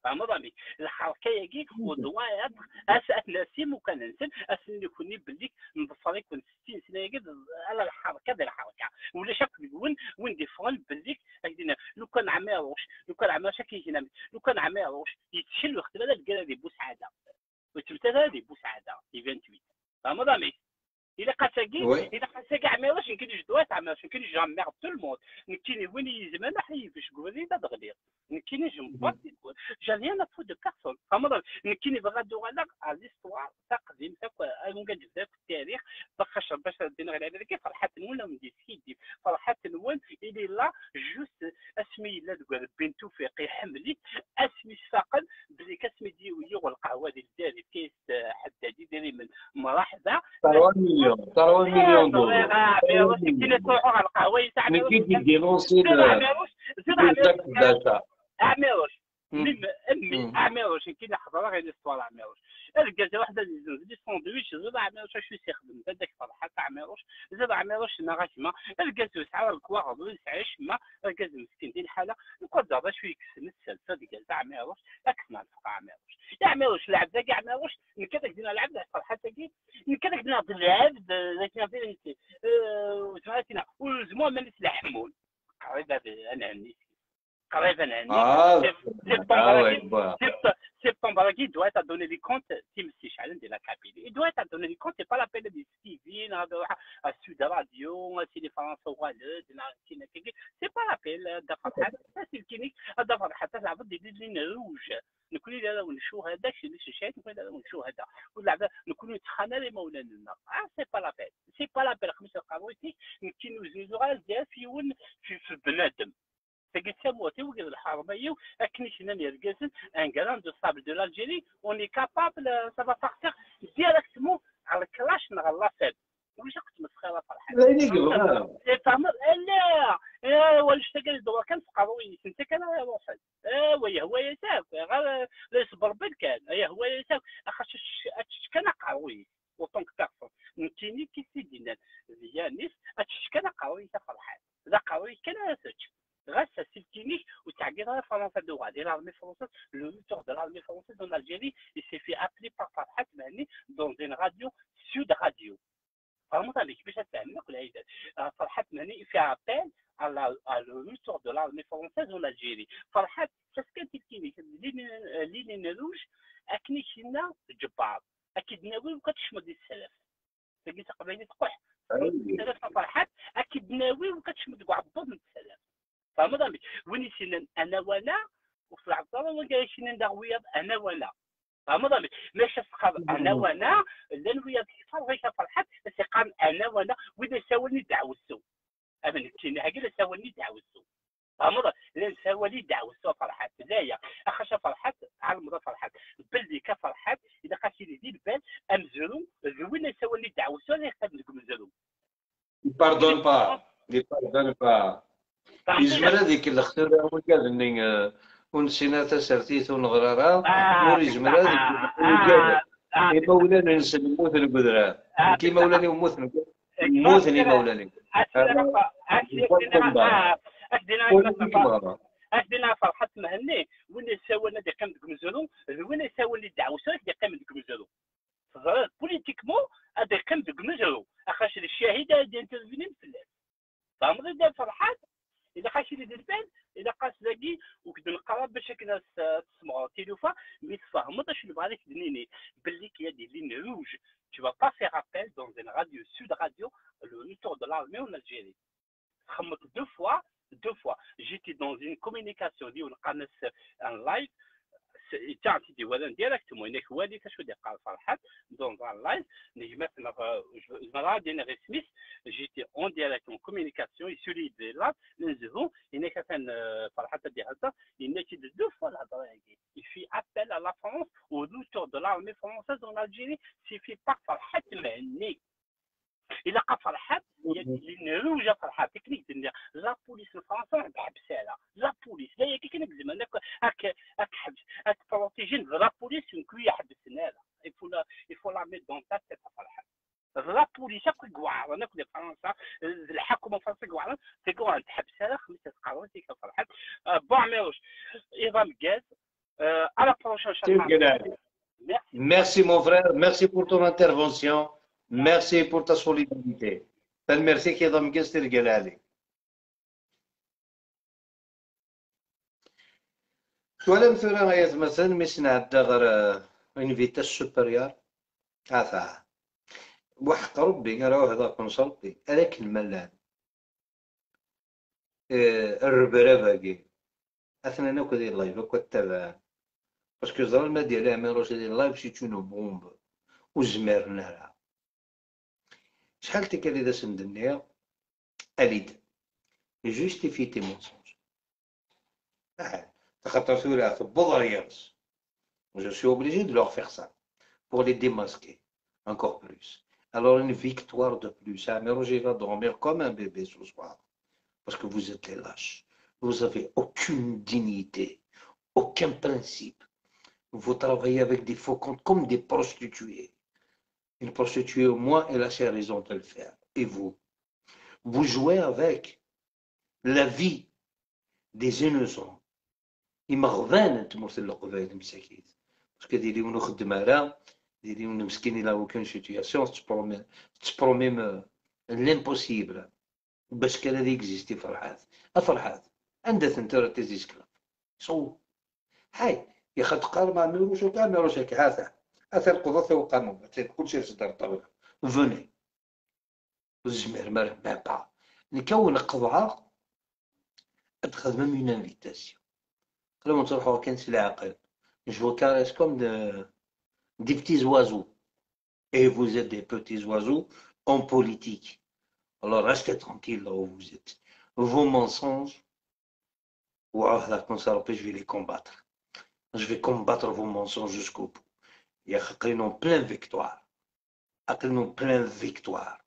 فاهم ضامي الحركه يجي ودواء اسات ناسيم وكان نسن اسن يكوني بليك نبصري كون ستين سنه يجي على الحركه ديال الحركه ولا شك وين وين ديفون بليك هكذا لو كان عماروش لو كان عماش كيجينا لو كان عماروش يتشل وقت لا تلقى هذه بوسعاده وتمثل هذه بوسعاده ثمانية وعشرين فاهم ضامي إلا قاتاكي إلا قاتاكي عماروش يمكن يجدوات عماروش يمكن يجامع تو الموند نكيني وين يزمان حي باش قولي دا دغدير نكيني جنبات جالي انا فو دو بيرسون فاهم نكيني بغادو على ليستوار تقديم تاع اون في التاريخ باش باش دينا على هذيك فرحه نون من دي سيدي فرحه نون الي لا جوست اسمي لا تقول بين توفيقي حملي اسمي ساقل بلي كاسمي ديويه والقهوه ديال الداري كيس حدادي ديري من مرحبا ثروة مليون ثروة مليون دولار كاين تروحوا على القهوه تاع نكي دينونسي عماروش من امي عماروش كي نحضر غير ليستوار عماروش لقيت واحده دي ساندويتش زاد عماروش شو يخدم هذاك فرحه تاع عماروش زاد عماروش نغاتما لقيت ساعه الكواغ يسعش ما لقيت مسكين ديال الحاله نقعد دابا شويه يكسن السلفه ديال تاع عماروش اكسنا نفقع عماروش يا عماروش لعب ذاك عماروش نكذا كدينا لعب فرحه تاعي نكذا كدينا نلعب ذاك نعطي وسمعتنا وزمو من يتلحمون قريبا انا هني قريبا هني سبتمبر qui doit être à donner des comptes Tim Sichalin de la Kabylie. Il doit être à donner des comptes, c'est pas la peine de Stevie, à Sud Radio, à Téléphone au Roi c'est pas la peine d'affaire c'est le clinique d'affaire حتى لعبت دي لين روج نكون لا ونشوف هذاك الشيء اللي شاشات نكون لا ونشوف هذا ولعب نكون نتخانى لي مولانا اه سي با لا بين سي با لا بين خمسه قرويتي نكينو زوزوغال ديال في ون في البنادم تقيت موتي وقال الحرميه اكنيش هنا يرقسن ان غرام دو صابل دو l'Algérie on est capable ça va partir directement على الكلاش نغلا فاد واش كنت مسخره فرحان لا يقبل سي فاهم لا واش تقال دوا كان في قروي انت كان واحد اه ويا هو يساك غير لا يصبر بال كان يا هو يساك اخاش كان قروي وطونك بيرسون نتيني كي سيدنا زيانيس اتش كان قروي فرحان لا قروي كان سيتش grâce à Silkini ou Taguera France Adora de l'armée française, le lutteur de l'armée française en Algérie, il s'est fait appeler par Farhat Mani dans une radio, Sud Radio. Vraiment, avec Farhat Mani, il fait appel à, la, à le lutteur de l'armée française en Algérie. Farhat, c'est ce qu'il dit, ligne rouge, Aknishina, Jabab, Akidnaoui, ou Katchmodi Selef. C'est ce qu'il dit, Selef Farhat, Akidnaoui, ou Katchmodi Wabod Selef. فاهم ضمي وين يسنن انا وانا وفي العطاره وين يسنن داويض انا وانا فاهم ضمي ماشي الصحاب انا وانا لان ويا كثر غير فرحت بس قام انا وانا واذا ساولني دعوسو امن كاين حاجه ساولني دعوسو فاهم ضمي لان ساولني دعوسو فرحت لا اخش فرحت على المضى فرحت بلدي كفرحت اذا قاتي لي دي البال امزلو وين ساولني دعوسو لا يخدم لكم مزلو باردون با دي باردون با يجمل هذيك الاختراع وقال اني ونسينا تسرتيت ونغرارها ويجمل هذيك كي مولانا نسلموت القدرة كي مولانا وموت موتني مولانا أخدنا فرحة مهني وين يساوينا دي قيم دكمزلو وين يساوي لي دعوة سوى دي قيم دكمزلو بوليتيكمون هذا قيم دكمزلو أخاش الشاهدة دي انترفينين في الليل فهمت دي فرحات إذا خاش لي البال إذا قاس لاقي وكد نقرا باش كنا تسمعوا تيلوفا مي تفهموا شنو بغا دنيني باللي كي دي لين روج tu vas pas faire appel dans une radio Sud Radio le lutteur de l'armée en Algérie خمت deux fois deux fois j'étais dans une communication ديال قناه ان لايف تعطي دي ولا ديريكتومون انك والي كشو دي قال فرحات دون ان لايف نجمت نرا دي رسميس جيتي اون ديريكت اون كومونيكاسيون يسولي دي لا نزهو انك كان فرحات دي هذا انك دو فوا الهضره هذه في ابل على فرنسا او لوتور دو لارمي فرونسيز ان الجيري سي في باك فرحات معني إلا قا فرحات اللي نروج فرحات تكنيك ديال لا بوليس الفرنسا بحبسها لا بوليس لا هي كي كنكذب هناك هاك هاك حبس هاك بروتيجين لا بوليس يمكن يحبسنا لا يفو لا يفو لا ميت دون تاع فرحات لا بوليس هاك كواعر هناك في فرنسا الحكومه الفرنسيه كواعر تكون تحبسها خمسه قرارات ديك فرحات بون عميروش نظام غاز Euh, à la prochaine, Sir Inch'Allah. Galali. Merci. Merci mon frère, merci pour ton intervention, merci pour ta solidarité. Merci كيضا مقاس القلالي. ولا مثلا غاية مثلا ميسنا عدا غير اون فيتاس سوبيريور هذا وحق ربي راه هذا كونسلتي هذاك الملان الربرابه كي اثنا انا كدير اللايف كنت تابع باسكو زرا ما ديال اميروش ديال اللايف سي تونو بومب وزمرنا لها شحال تيكالي دا سندنيا اليد جوستيفي تي مونسونج اه خاطر ثورة تبوظ رياس je suis obligé de leur faire ça pour les démasquer encore plus. Alors une victoire de plus. Améroger va dormir comme un bébé ce soir. Parce que vous êtes des lâches. Vous n'avez aucune dignité, aucun principe. Vous travaillez avec des faux comptes comme des prostituées. Une prostituée au moins, elle a ses raisons de le faire. Et vous, vous jouez avec la vie des innocents. Il m'a revenu de me le مساكين. Parce que ديري ونو خدم على ديري ونو مسكين il a aucune situation. Tu promets même l'impossible. باش كان هذا يكزيستي فرحات افرحات عندها ثنتر تيزيس كلاب صو هاي يا خد قال ما نروش كاع نروش هكا هذا اثر قضاء وقانون كل شيء في صدر الطاوله فوني الزمير ما با نكون قضاء ادخل même une invitation قبل ما تروحوا كان سي العقل je vous caresse comme de, des petits oiseaux et vous êtes des petits oiseaux en politique. Alors restez tranquille là où vous êtes. Vos mensonges, je vais les combattre. Je vais combattre vos mensonges jusqu'au bout. Il y a en pleine victoire. En pleine victoire.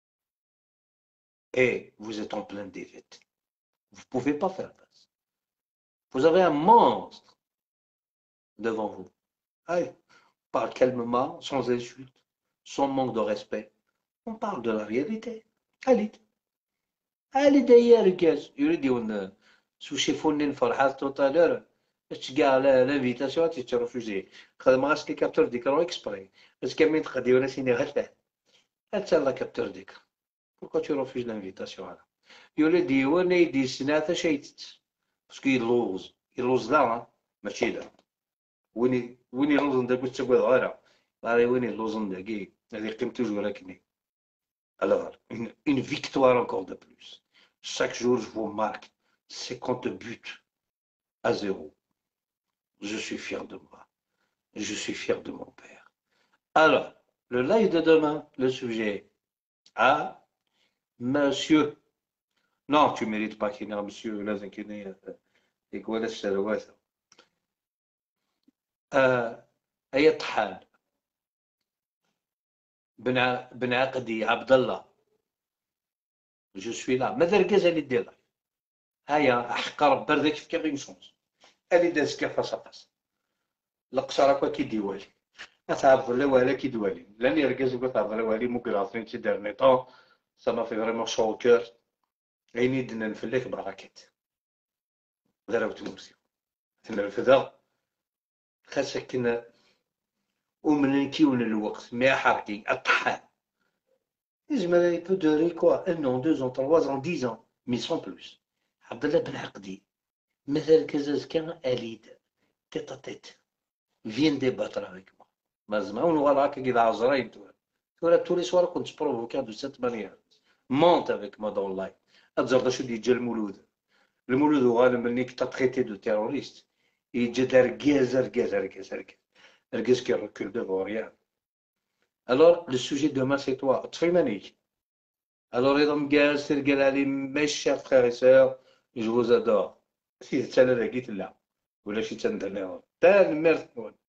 Et vous êtes en pleine défaite. Vous ne pouvez pas faire face. Vous avez un monstre devant vous. Allez, on parle calmement, sans insulte, sans manque de respect. On parle de la réalité. Allez, allez d'ailleurs, رجال يريد يون سو شيفوني الفرحات توتالور باش كاع لانفيتاسيون تيترفوجي خدم غاس لي كابتور ديكرو اكسبري باش كامل تقدي ولا سيني غير حتى لا كابتور ديكر بوركو تي روفيج لانفيتاسيون هذا يولي ديوان يدي سناثه شيتت باسكو يلوز يلوز لا ماشي لا وين وين يلوز دا كنت تقول غيره راه وين يلوز داكي هذه قيمته جوراكني. Alors, une, une victoire encore de plus. Chaque jour, je vous marque cinquante buts à zéro. Je suis fier de moi. Je suis fier de mon père. Alors, le live de demain, le sujet. Ah, monsieur. Non, tu ne mérites pas qu'il y ait un monsieur. Là, c'est qu'il y ait et quoi là, c'est le أي طحال بن بن عقدي عبد الله جو سوي لا ماذا ركز اللي دير هيا حق رب بردك في كاين شونس اللي داز كيف فاس فاس القصر هكا كي ديوالي تعرف لا ولا كي دوالي لاني ركز قلت تعرف لا والي مو كراسين تي ديرني طون سا ما في فريمون شو كور عيني دنا نفلك براكيت ضربت مرسي تنرفدا خاصك كنا ومن كيون الوقت ما حركي الطحان يزمل يبو دوري كوا ان ان deux ans trois ans dix ans mais sans plus عبد الله بن عقدي مثل كزاز كان اليد تيت تيت فين ديباتر افيك موا ما زعما ولا هكا كي عزراين تو ولا tous les soirs كنت بروفوكا دو سيت مانيير مونت افيك ما دون لايف اتزرد شو دي جا المولود المولود غالبا ملي كنت تريتي دو تيروريست يجي دار ركاز ركاز ركاز ركاز ركاز كي ركول دو ريان. Alors, le sujet demain, c'est toi. Trimanique. Alors, les hommes gars, c'est le gars, mes chers frères et sœurs, je vous adore. Si c'est ça, la guide là. Ou la chute de l'air. T'as le merde.